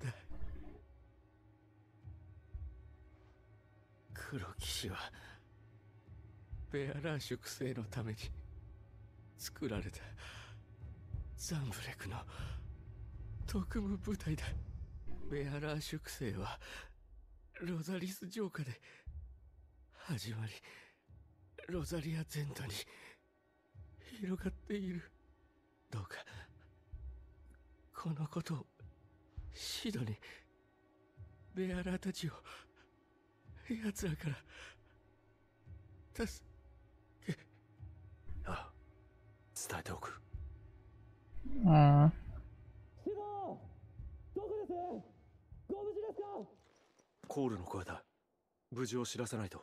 [SPEAKER 17] 黒騎士はベアラー粛清のために作られたザンブレクの特務部隊だ。ベアラー粛清はロザリス城下で始まり、ロザリア全土に広がっている。どうかこのことをシドに、ベアラーたちを奴らから助け。
[SPEAKER 6] ああ、伝えておく。
[SPEAKER 2] うん。
[SPEAKER 1] シド、どこです？ご無事ですか？
[SPEAKER 6] コールの声だ。無事を知らせないと。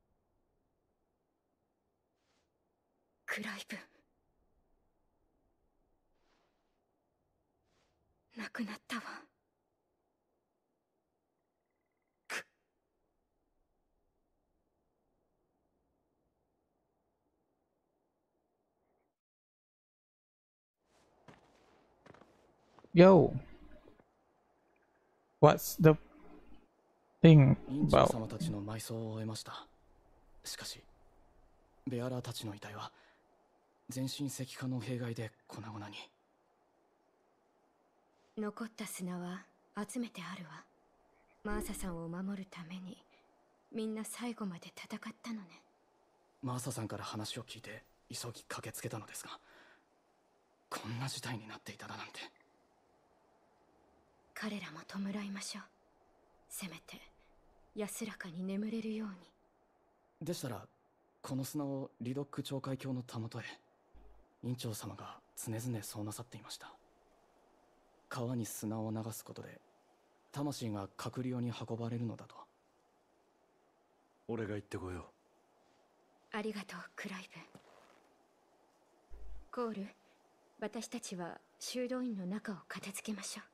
[SPEAKER 11] クライブ亡くなったわ。
[SPEAKER 2] Yo, what's the thing
[SPEAKER 14] 院長
[SPEAKER 2] about?
[SPEAKER 14] 様たちの埋葬を終えました。しかしベアラーたちの遺体は全身石化の弊害で粉々に。
[SPEAKER 11] 残った砂は集めてあるわ。マーサさんを守るためにみんな最後まで戦ったのね。
[SPEAKER 14] マーサさんから話を聞いて急ぎ駆けつけたのですが、こんな事態になっていただなんて。
[SPEAKER 11] 彼らも弔いましょう。せめて安らかに眠れるように。
[SPEAKER 14] でしたらこの砂をリドック懲戒卿のたもとへ。院長様が常々そうなさっていました。川に砂を流すことで魂が閣僚に運ばれるのだと。
[SPEAKER 6] 俺が行ってこよう。
[SPEAKER 11] ありがとうクライブ。コール、私たちは修道院の中を片付けましょう。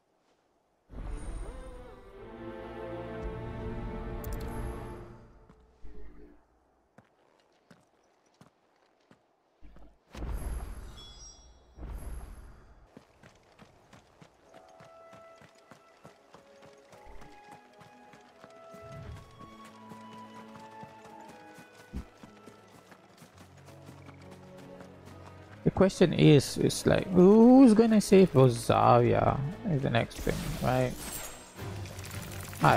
[SPEAKER 2] The question is, is like, who's gonna save Rosaria is the next thing, right? Hi.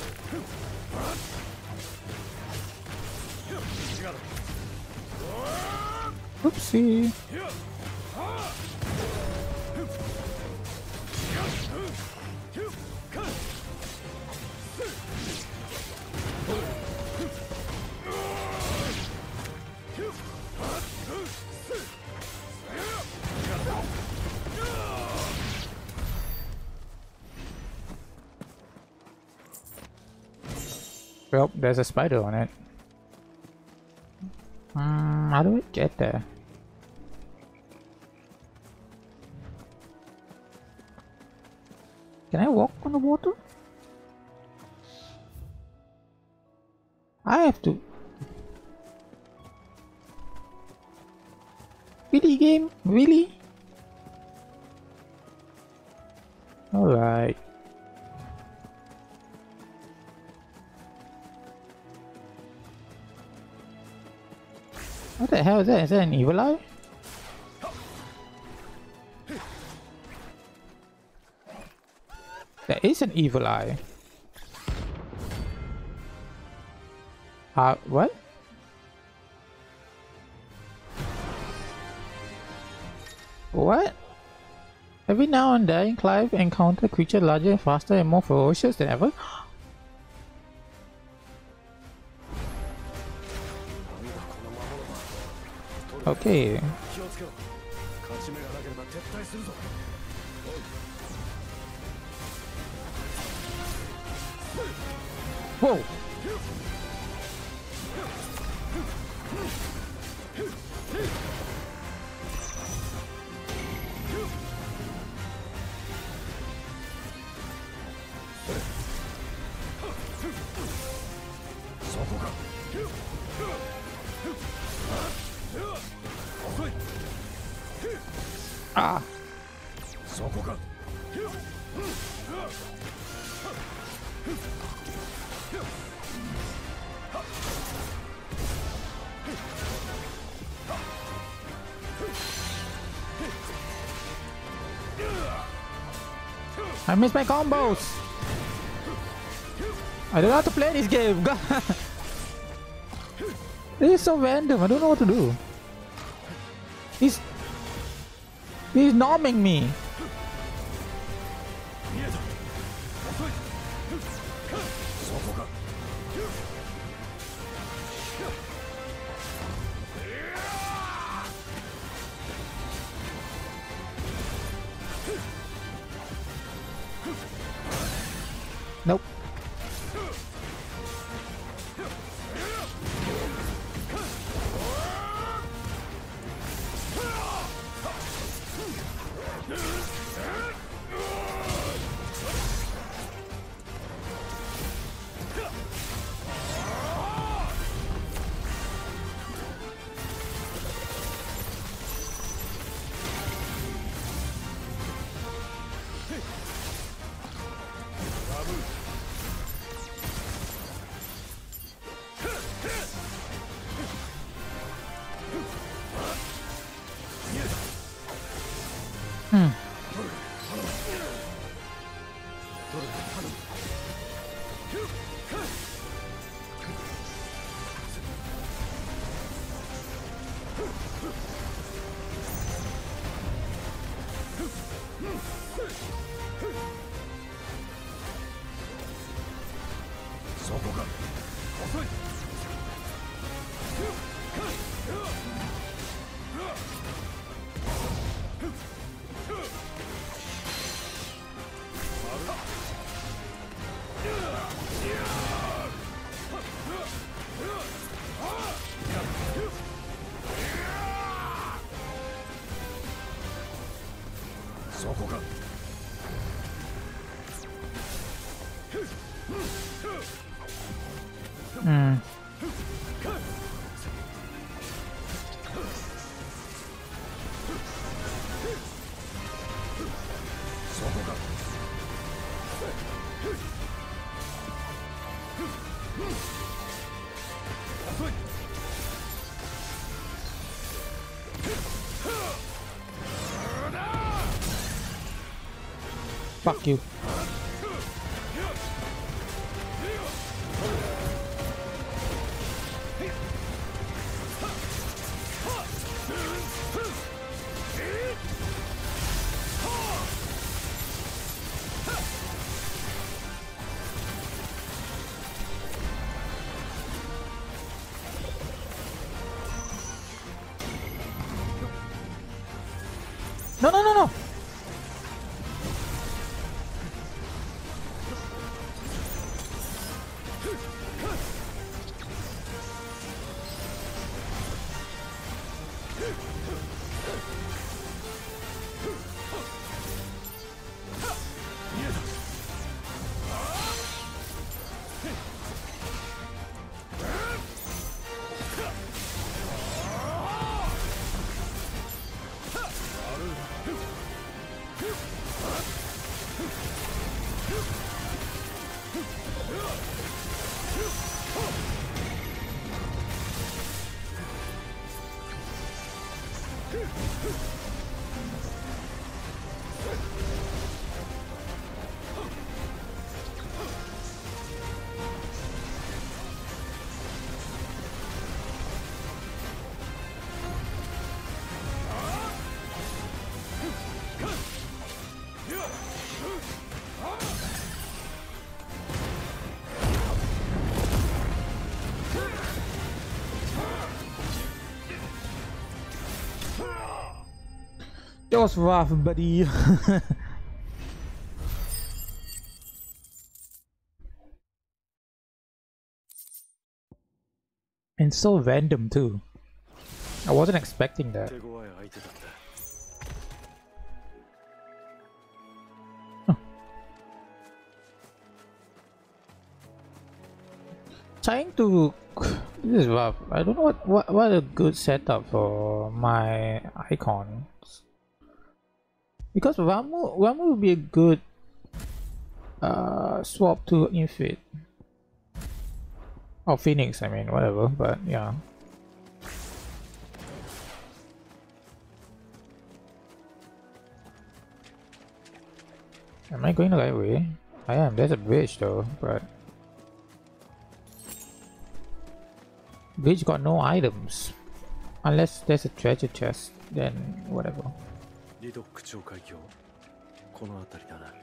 [SPEAKER 2] Oopsie. Well, there's a spider on it. Hmm, how do I get there? Can I walk on the water? I have to. Really, game? Really? Alright. What the hell is that? Is that an evil eye? That is an evil eye. Uh, what? What? Every now and then, Clive encounter creature larger, faster, and more ferocious than ever. Okay. Whoa! Ah! I missed my combos! I don't know how to play this game! God. This is so random, I don't know what to do. He's... He's nomming me! Nope. Hmm. Hmm. Fuck you. No, no, no, no. That was rough, buddy. And so random too. I wasn't expecting that. Trying to this is rough. I don't know what what what a good setup for my icons, because Ramu Ramu would be a good uh swap to Infit or Phoenix. I mean, whatever. But yeah. Am I going the right way? I am. There's a bridge though, but bridge got no items. Unless there's a treasure chest, then whatever.
[SPEAKER 6] リドック超海峡、この辺りだな。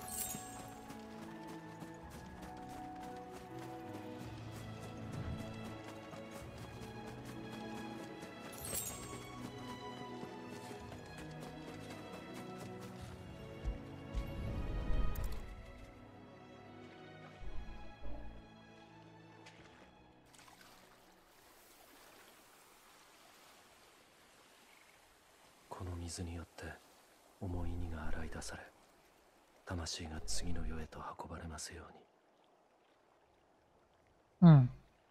[SPEAKER 6] この水によって重い荷が洗い出され、魂が次の世へと運ばれますように。
[SPEAKER 2] うん。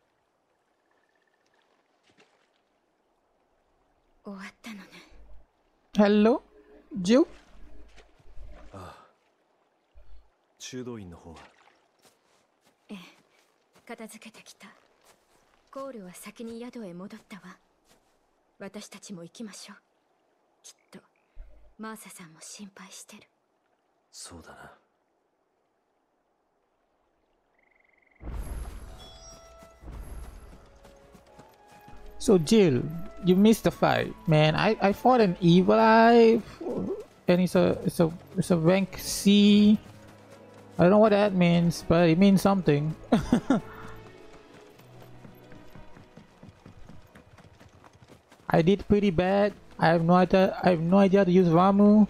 [SPEAKER 11] 終わったのね。
[SPEAKER 2] Hello, Jill?
[SPEAKER 6] ああ。修道院の方は。
[SPEAKER 11] ええ、片付けてきた。コールは先に宿へ戻ったわ。私たちも行きましょう。きっとマーサさんも心配してる。
[SPEAKER 6] そうだな。
[SPEAKER 2] So Jill, you missed the fight, man. I I fought an evil eye, and it's a it's a it's a rank C. I don't know what that means, but it means something. I did pretty bad. I have no idea. I have no idea how to use Ramu.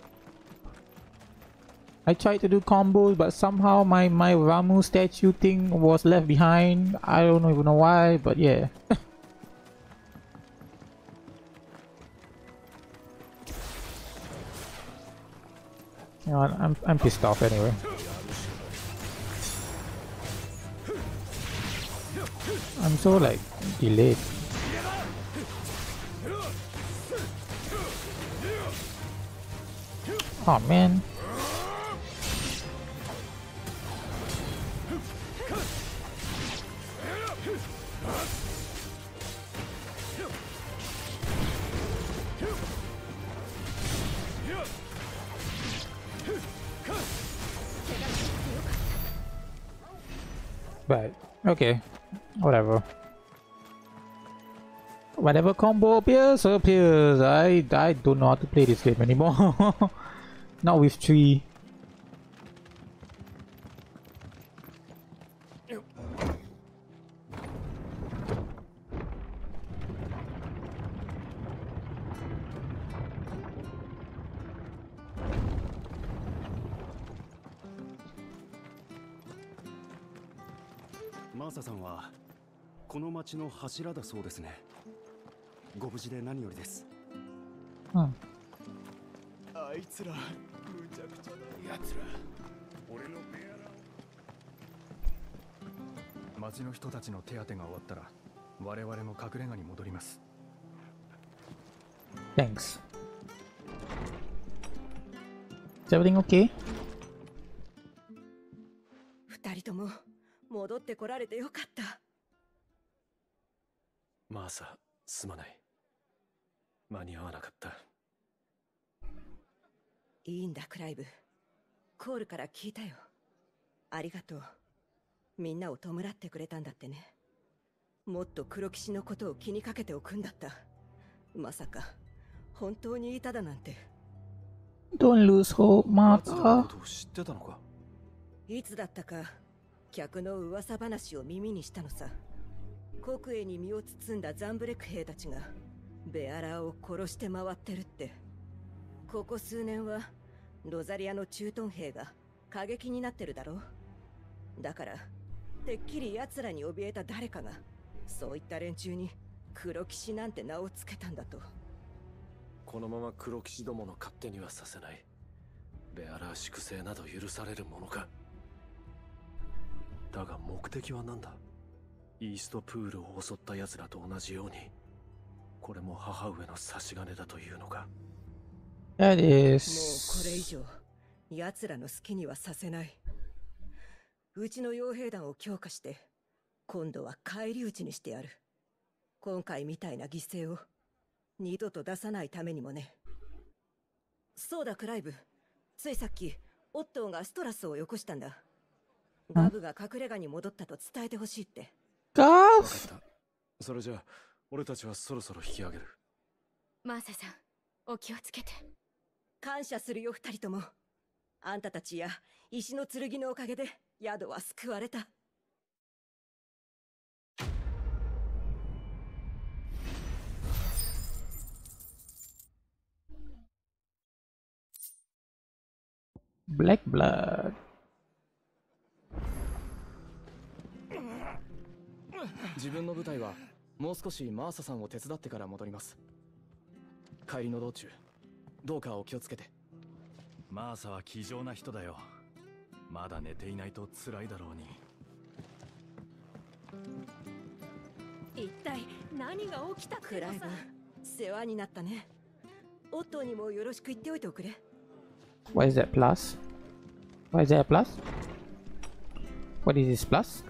[SPEAKER 2] I tried to do combos, but somehow my my Ramu statue thing was left behind. I don't even know why, but yeah. You know, I'm I'm pissed off anyway. I'm so like delayed. Oh man. Right. Okay. Whatever. Whatever combo appears, appears. I I don't know how to play this game anymore. Not with three.
[SPEAKER 18] Martha さんはこの町の柱だそうですね。ご無事で何よりです。
[SPEAKER 2] うん。
[SPEAKER 18] あいつらむちゃくちゃだ。奴ら俺のベアラ町の人たちの手当てが終わったら我々も隠れ家に戻ります。
[SPEAKER 2] Thanks. Is everything okay?
[SPEAKER 9] 二人とも戻ってこられてよかった。
[SPEAKER 6] マーサ、すまない。間に合わなかった。
[SPEAKER 9] いいんだクライブ。コールから聞いたよ。ありがとう。みんなを弔ってくれたんだってね。もっと黒騎士のことを気にかけておくんだった。まさか本当にいただなんて。
[SPEAKER 2] Don't lose hope, Martha.
[SPEAKER 6] 知ってたのか。
[SPEAKER 9] いつだったか客の噂話を耳にしたのさ。国営に身を包んだザンブレク兵たちがベアラーを殺して回ってるって。ここ数年はロザリアの駐屯兵が過激になってるだろう。だからてっきり奴らに怯えた誰かがそういった連中に黒騎士なんて名をつけたんだと。
[SPEAKER 6] このまま黒騎士どもの勝手にはさせない。ベアラー粛清など許されるものか。だが目的は何だ。イーストプールを襲った奴らと同じように、これも母上の差し金だというのか。
[SPEAKER 2] That
[SPEAKER 9] もう
[SPEAKER 2] is
[SPEAKER 9] これ以上奴らの好きにはさせない。うちの傭兵団を強化して今度は返り討ちにしてやる。今回みたいな犠牲を二度と出さないためにもね。そうだクライブ、ついさっきオットーがストラスをよこしたんだ。ガブが隠れ家に戻ったと伝えてほしいって。
[SPEAKER 2] ガ
[SPEAKER 6] ブ。分かった。それじゃあ俺たちはそろそろ引き上げる。
[SPEAKER 11] マーサさん、お気をつけて。
[SPEAKER 9] 感謝するよ二人とも。あんたたちや石の剣のおかげで宿は救われた。
[SPEAKER 2] Black blood。
[SPEAKER 14] 自分の部隊はもう少しマーサさんを手伝ってから戻ります。帰りの道中どうかお気をつけて。
[SPEAKER 15] マーサは気丈な人だよ。まだ寝ていないと辛いだろうに。
[SPEAKER 9] 一体何が起きたクライブ、世話になったね。オットーにもよろしく言っておいておくれ。
[SPEAKER 2] What is that plus? What is that plus? What is this plus?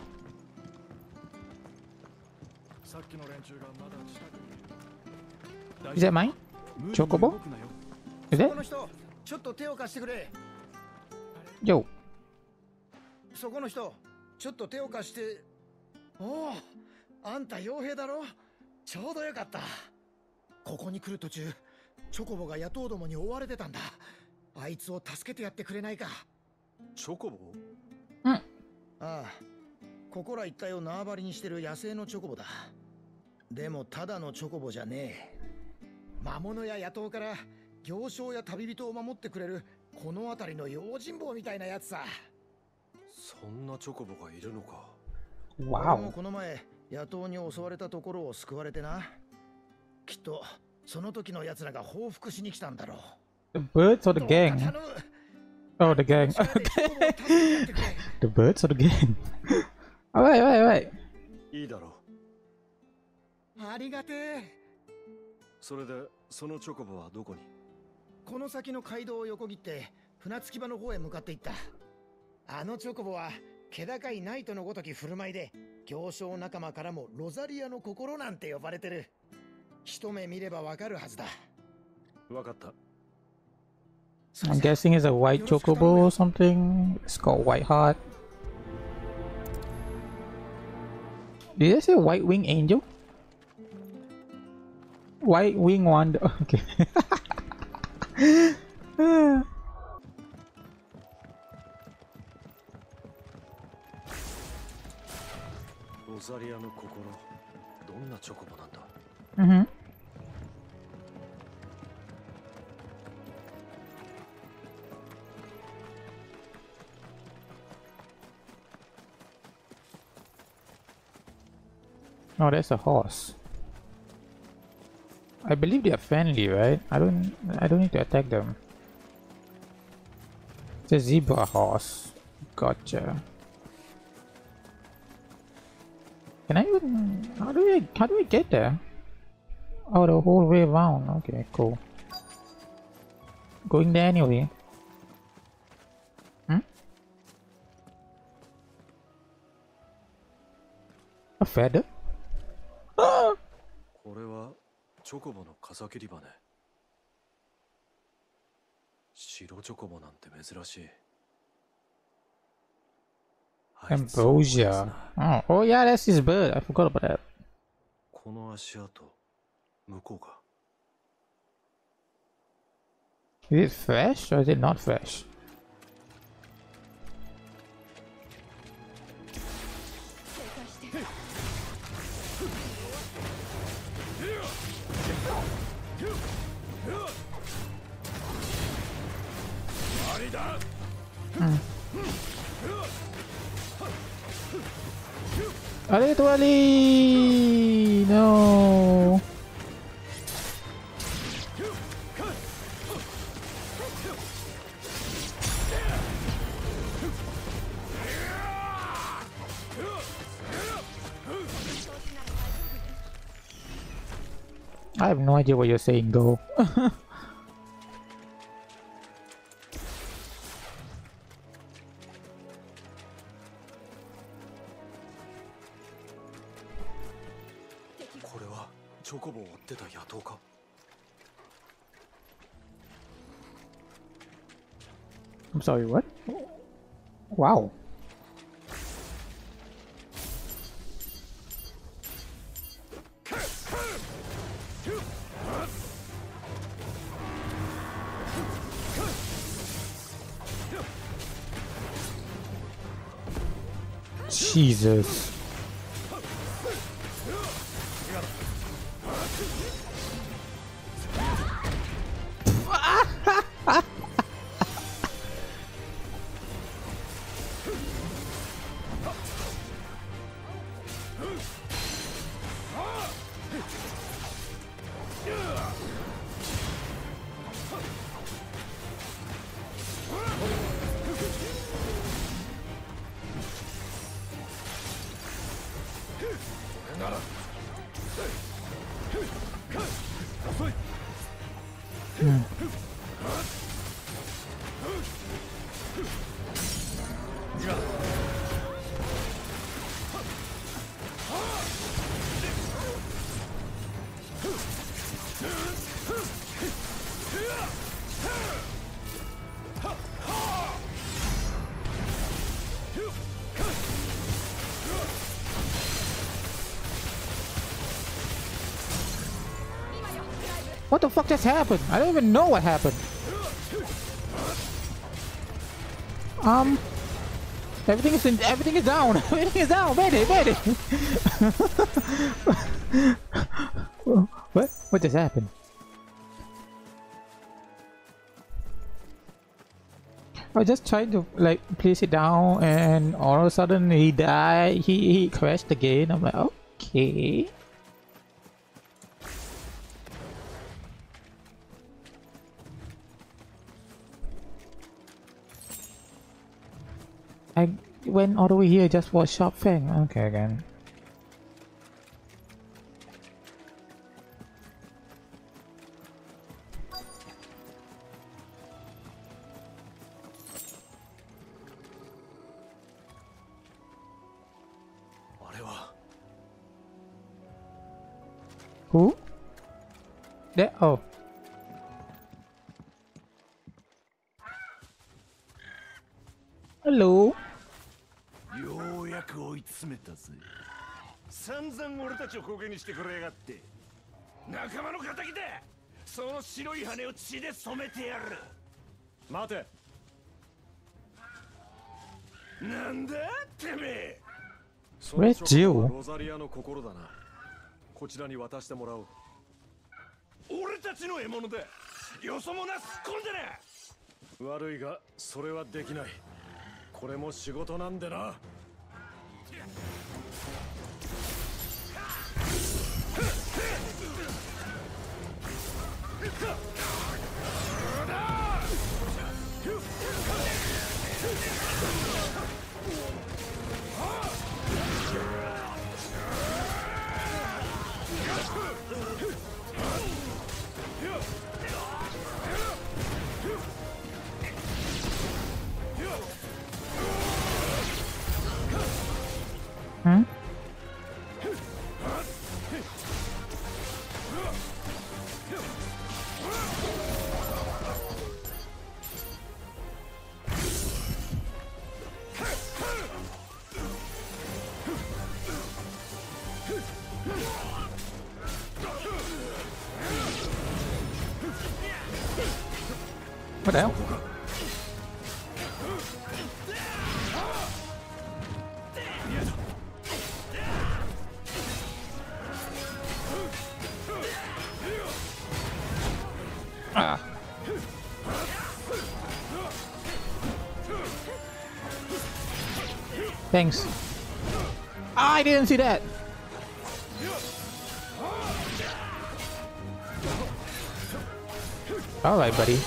[SPEAKER 15] さっきの連中がまだ近くに。
[SPEAKER 2] Is that mine? Chocobo? Is it?
[SPEAKER 19] そこの人、ちょっと手を貸してくれ。
[SPEAKER 2] Yo.
[SPEAKER 19] そこの人、ちょっと手を貸して。おお、あんた傭兵だろ。ちょうどよかった。ここに来る途中、チョコボが野党どもに追われてたんだ。あいつを助けてやってくれないか。
[SPEAKER 6] チョコボ？
[SPEAKER 2] うん。
[SPEAKER 19] ああ、ここら一帯を縄張りにしてる野生のチョコボだ。でもただのチョコボじゃねえ。魔物や野党から行商や旅人を守ってくれるこの辺りの用心棒みたいなやつさ。
[SPEAKER 6] そんなチョコボがいるのか。
[SPEAKER 2] わお。
[SPEAKER 19] 俺もこの前野党に襲われたところを救われてな。きっとその時の奴らが報復しに来たんだろう。
[SPEAKER 2] The birds or the gang? Oh, the gang. The birds or the gang? Alright, alright, alright.
[SPEAKER 6] いいだろ
[SPEAKER 19] う。ありがてえ。
[SPEAKER 6] それでそのチョコボはどこに？
[SPEAKER 19] この先の街道を横切って船着き場の方へ向かっていった。あのチョコボは気高いナイトのごとき振る舞いで行商仲間からもロザリアの心なんて呼ばれてる。一目見ればわかるはずだ。
[SPEAKER 6] わかった。
[SPEAKER 2] I'm guessing it's a white chocobo or something. It's called White Heart. Did I say White Wing Angel? White Wing Wonder. Okay.
[SPEAKER 6] ロザリアの心、どんなチョコボなんだ？
[SPEAKER 2] うん。Oh, that's a horse. I believe they are friendly, right? I don't I don't need to attack them. It's a zebra horse. Gotcha. Can I even how do I how do I get there? Oh, the whole way around. Okay, cool. Going there anyway. Hmm? A feather?
[SPEAKER 6] これはチョコボの風切り羽。白チョコボなんて珍しい。
[SPEAKER 2] Ambrosia. Oh, oh yeah, that's his bird. I forgot about that.
[SPEAKER 6] この足跡、向こうか。
[SPEAKER 2] Is it fresh or is it not fresh? A little early! No! I have no idea what you're saying, Go. I'm sorry, what? Wow. Jesus. Hmm. What the fuck just happened? I don't even know what happened. Um, everything is in, everything is down. Everything is down. Mayday, mayday. What? What just happened? I was just trying to like place it down, and all of a sudden he died. He he crashed again. I'm like, okay. I went all the way here just for Sharp Fang. Okay, again. Who? There? Oh. Hello.
[SPEAKER 1] ようやく追い詰めたぜ。散々俺たちを攻撃にしてくれやがって。仲間の仇だ。その白い羽を血で染めてやる。待て。なんだてめえ。
[SPEAKER 6] そのチョコはロザリアの心だな。こちらに渡してもらおう。
[SPEAKER 1] 俺たちの獲物だ。よそもなすっこんでね。
[SPEAKER 6] 悪いがそれはできない。これも仕事なんでな。
[SPEAKER 2] Hmm? What the hell? Ah. Thanks. I didn't see that. All right, buddy.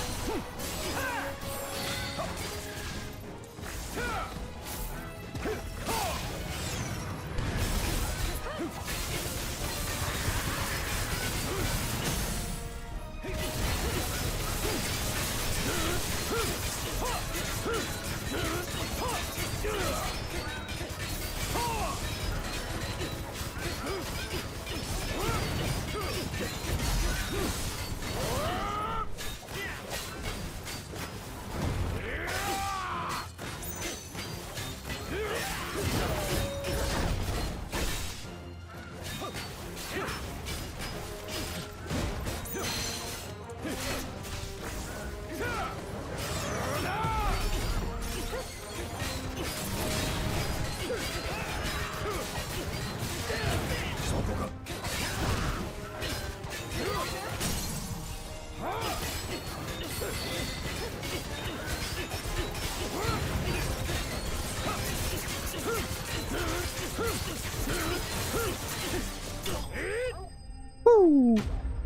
[SPEAKER 2] Woo!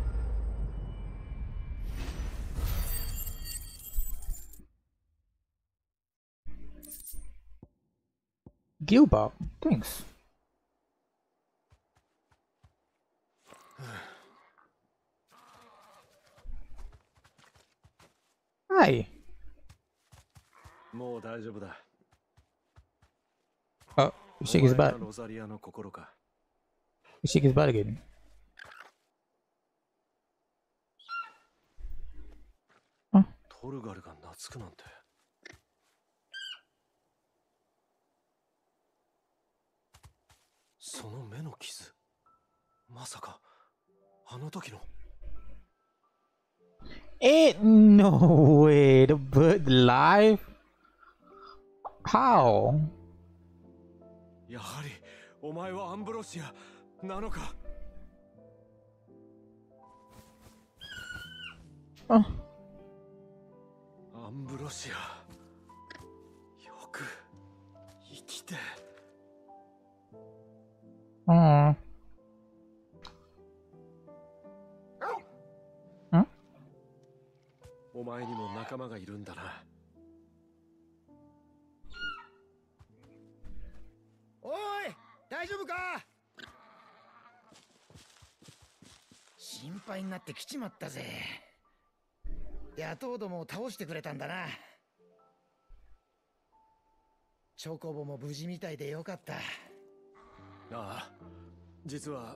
[SPEAKER 2] Gilbert, thanks. Hi.
[SPEAKER 6] もう大丈夫だ。
[SPEAKER 2] Oh, shake his butt.
[SPEAKER 6] ロザリアの心か。
[SPEAKER 2] Shake his butt again.
[SPEAKER 6] トルガルが懐くなんて。その目の傷、まさかあの時の。
[SPEAKER 2] Eh, no way. The bird live? How?
[SPEAKER 6] やはりお前はアンブロシアなのか。
[SPEAKER 2] あ。
[SPEAKER 6] アンブロシア、よく生きて。
[SPEAKER 2] うん。ん？
[SPEAKER 6] お前にも仲間がいるんだな。
[SPEAKER 19] おい、大丈夫か？心配になって来ちまったぜ。野党どもを倒してくれたんだな。チョコボも無事みたいでよかった。
[SPEAKER 6] ああ、実は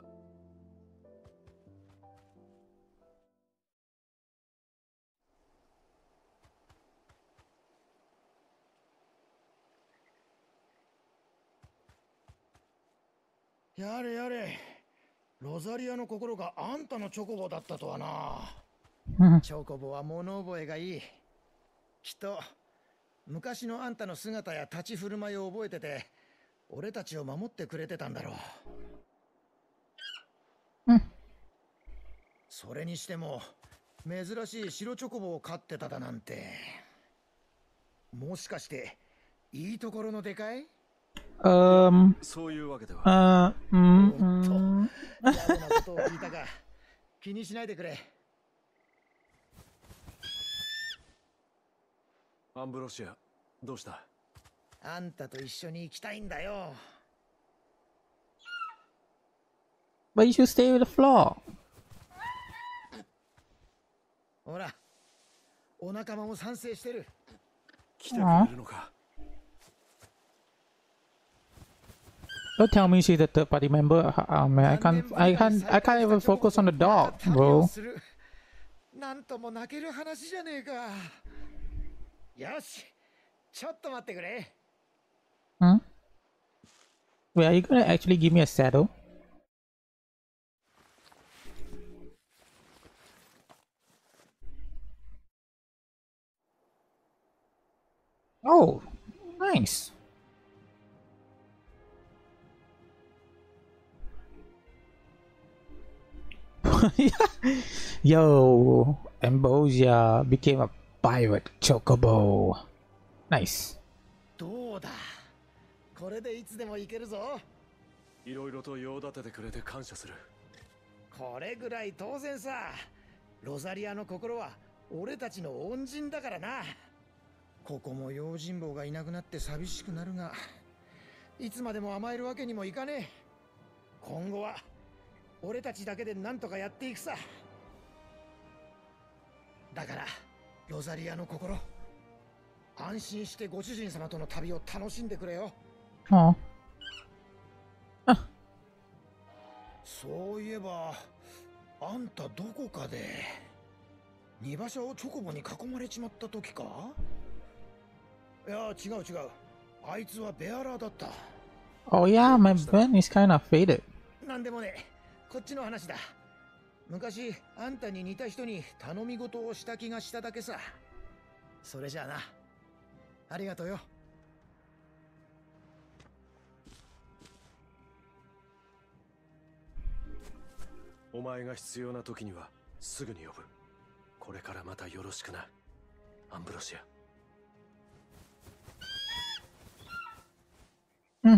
[SPEAKER 19] やれやれ、ロザリアの心があんたのチョコボだったとはな。チョコボは物覚えがいい。きっと昔のあんたの姿や立ち振る舞いを覚えてて、俺たちを守ってくれてたんだろう。それにしても珍しい白チョコボを飼ってただなんて。もしかしていいところのでかい？
[SPEAKER 2] Um.
[SPEAKER 6] そういうわけでは。
[SPEAKER 2] あ、うん。
[SPEAKER 19] やぼなことを聞いたが、気にしないでくれ。
[SPEAKER 6] アンブロシア、どうした？
[SPEAKER 19] あんたと一緒に行きたいんだよ。
[SPEAKER 2] But you should stay with the floor.
[SPEAKER 19] ほら、お仲間も賛成してる。
[SPEAKER 6] 来てくれるのか。
[SPEAKER 2] Don't tell me she's a third party member. Oh man, I can't, I can't, I can't even focus on the dog, bro.
[SPEAKER 19] なんとも泣ける話じゃねえか。よし、ちょっと待ってくれ。
[SPEAKER 2] Hmm? Wait, are you gonna actually give me a saddle? Oh, nice. Yo, Ambrosia became a pirate chocobo. Nice.
[SPEAKER 19] どうだ、これでいつでも行けるぞ。
[SPEAKER 6] いろいろと用立ててくれて感謝する。
[SPEAKER 19] これぐらい当然さ。ロザリアの心は俺たちの恩人だからな。ここも用心棒がいなくなって寂しくなるが、いつまでも甘えるわけにもいかねえ。今後は俺たちだけで何とかやっていくさ。だからロザリアの心、安心してご主人様との旅を楽しんでくれよ。
[SPEAKER 2] あ
[SPEAKER 19] あ。そういえばあんたどこかで荷馬車をチョコボに囲まれちまった時か？いや違う違う、あいつはベアラーだった。
[SPEAKER 2] Oh yeah, my Ben is kind of faded.
[SPEAKER 19] なんでもね、こっちの話だ。昔あんたに似た人に頼み事をした気がしただけさ。それじゃあな。ありがとうよ。
[SPEAKER 6] お前が必要な時にはすぐに呼ぶ。これからまたよろしくな、アンブロシア。
[SPEAKER 2] うん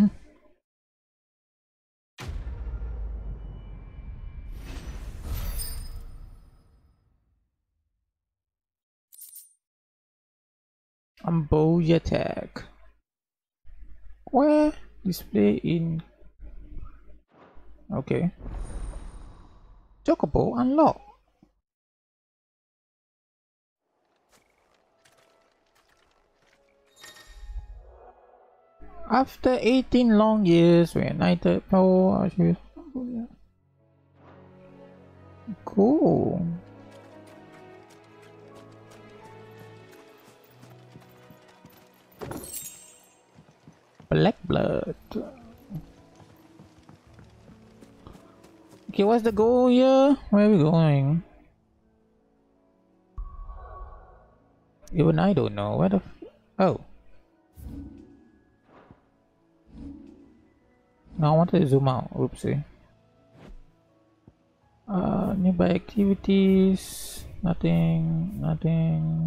[SPEAKER 2] 。Amboy attack. Where display in? Okay. Chocobo unlock. After eighteen long years, we united power. Cool. Black blood. Okay, what's the goal here? Where are we going? Even I don't know. Where the f oh. No, I wanted to zoom out. Oopsie. Uh, nearby activities. Nothing. Nothing.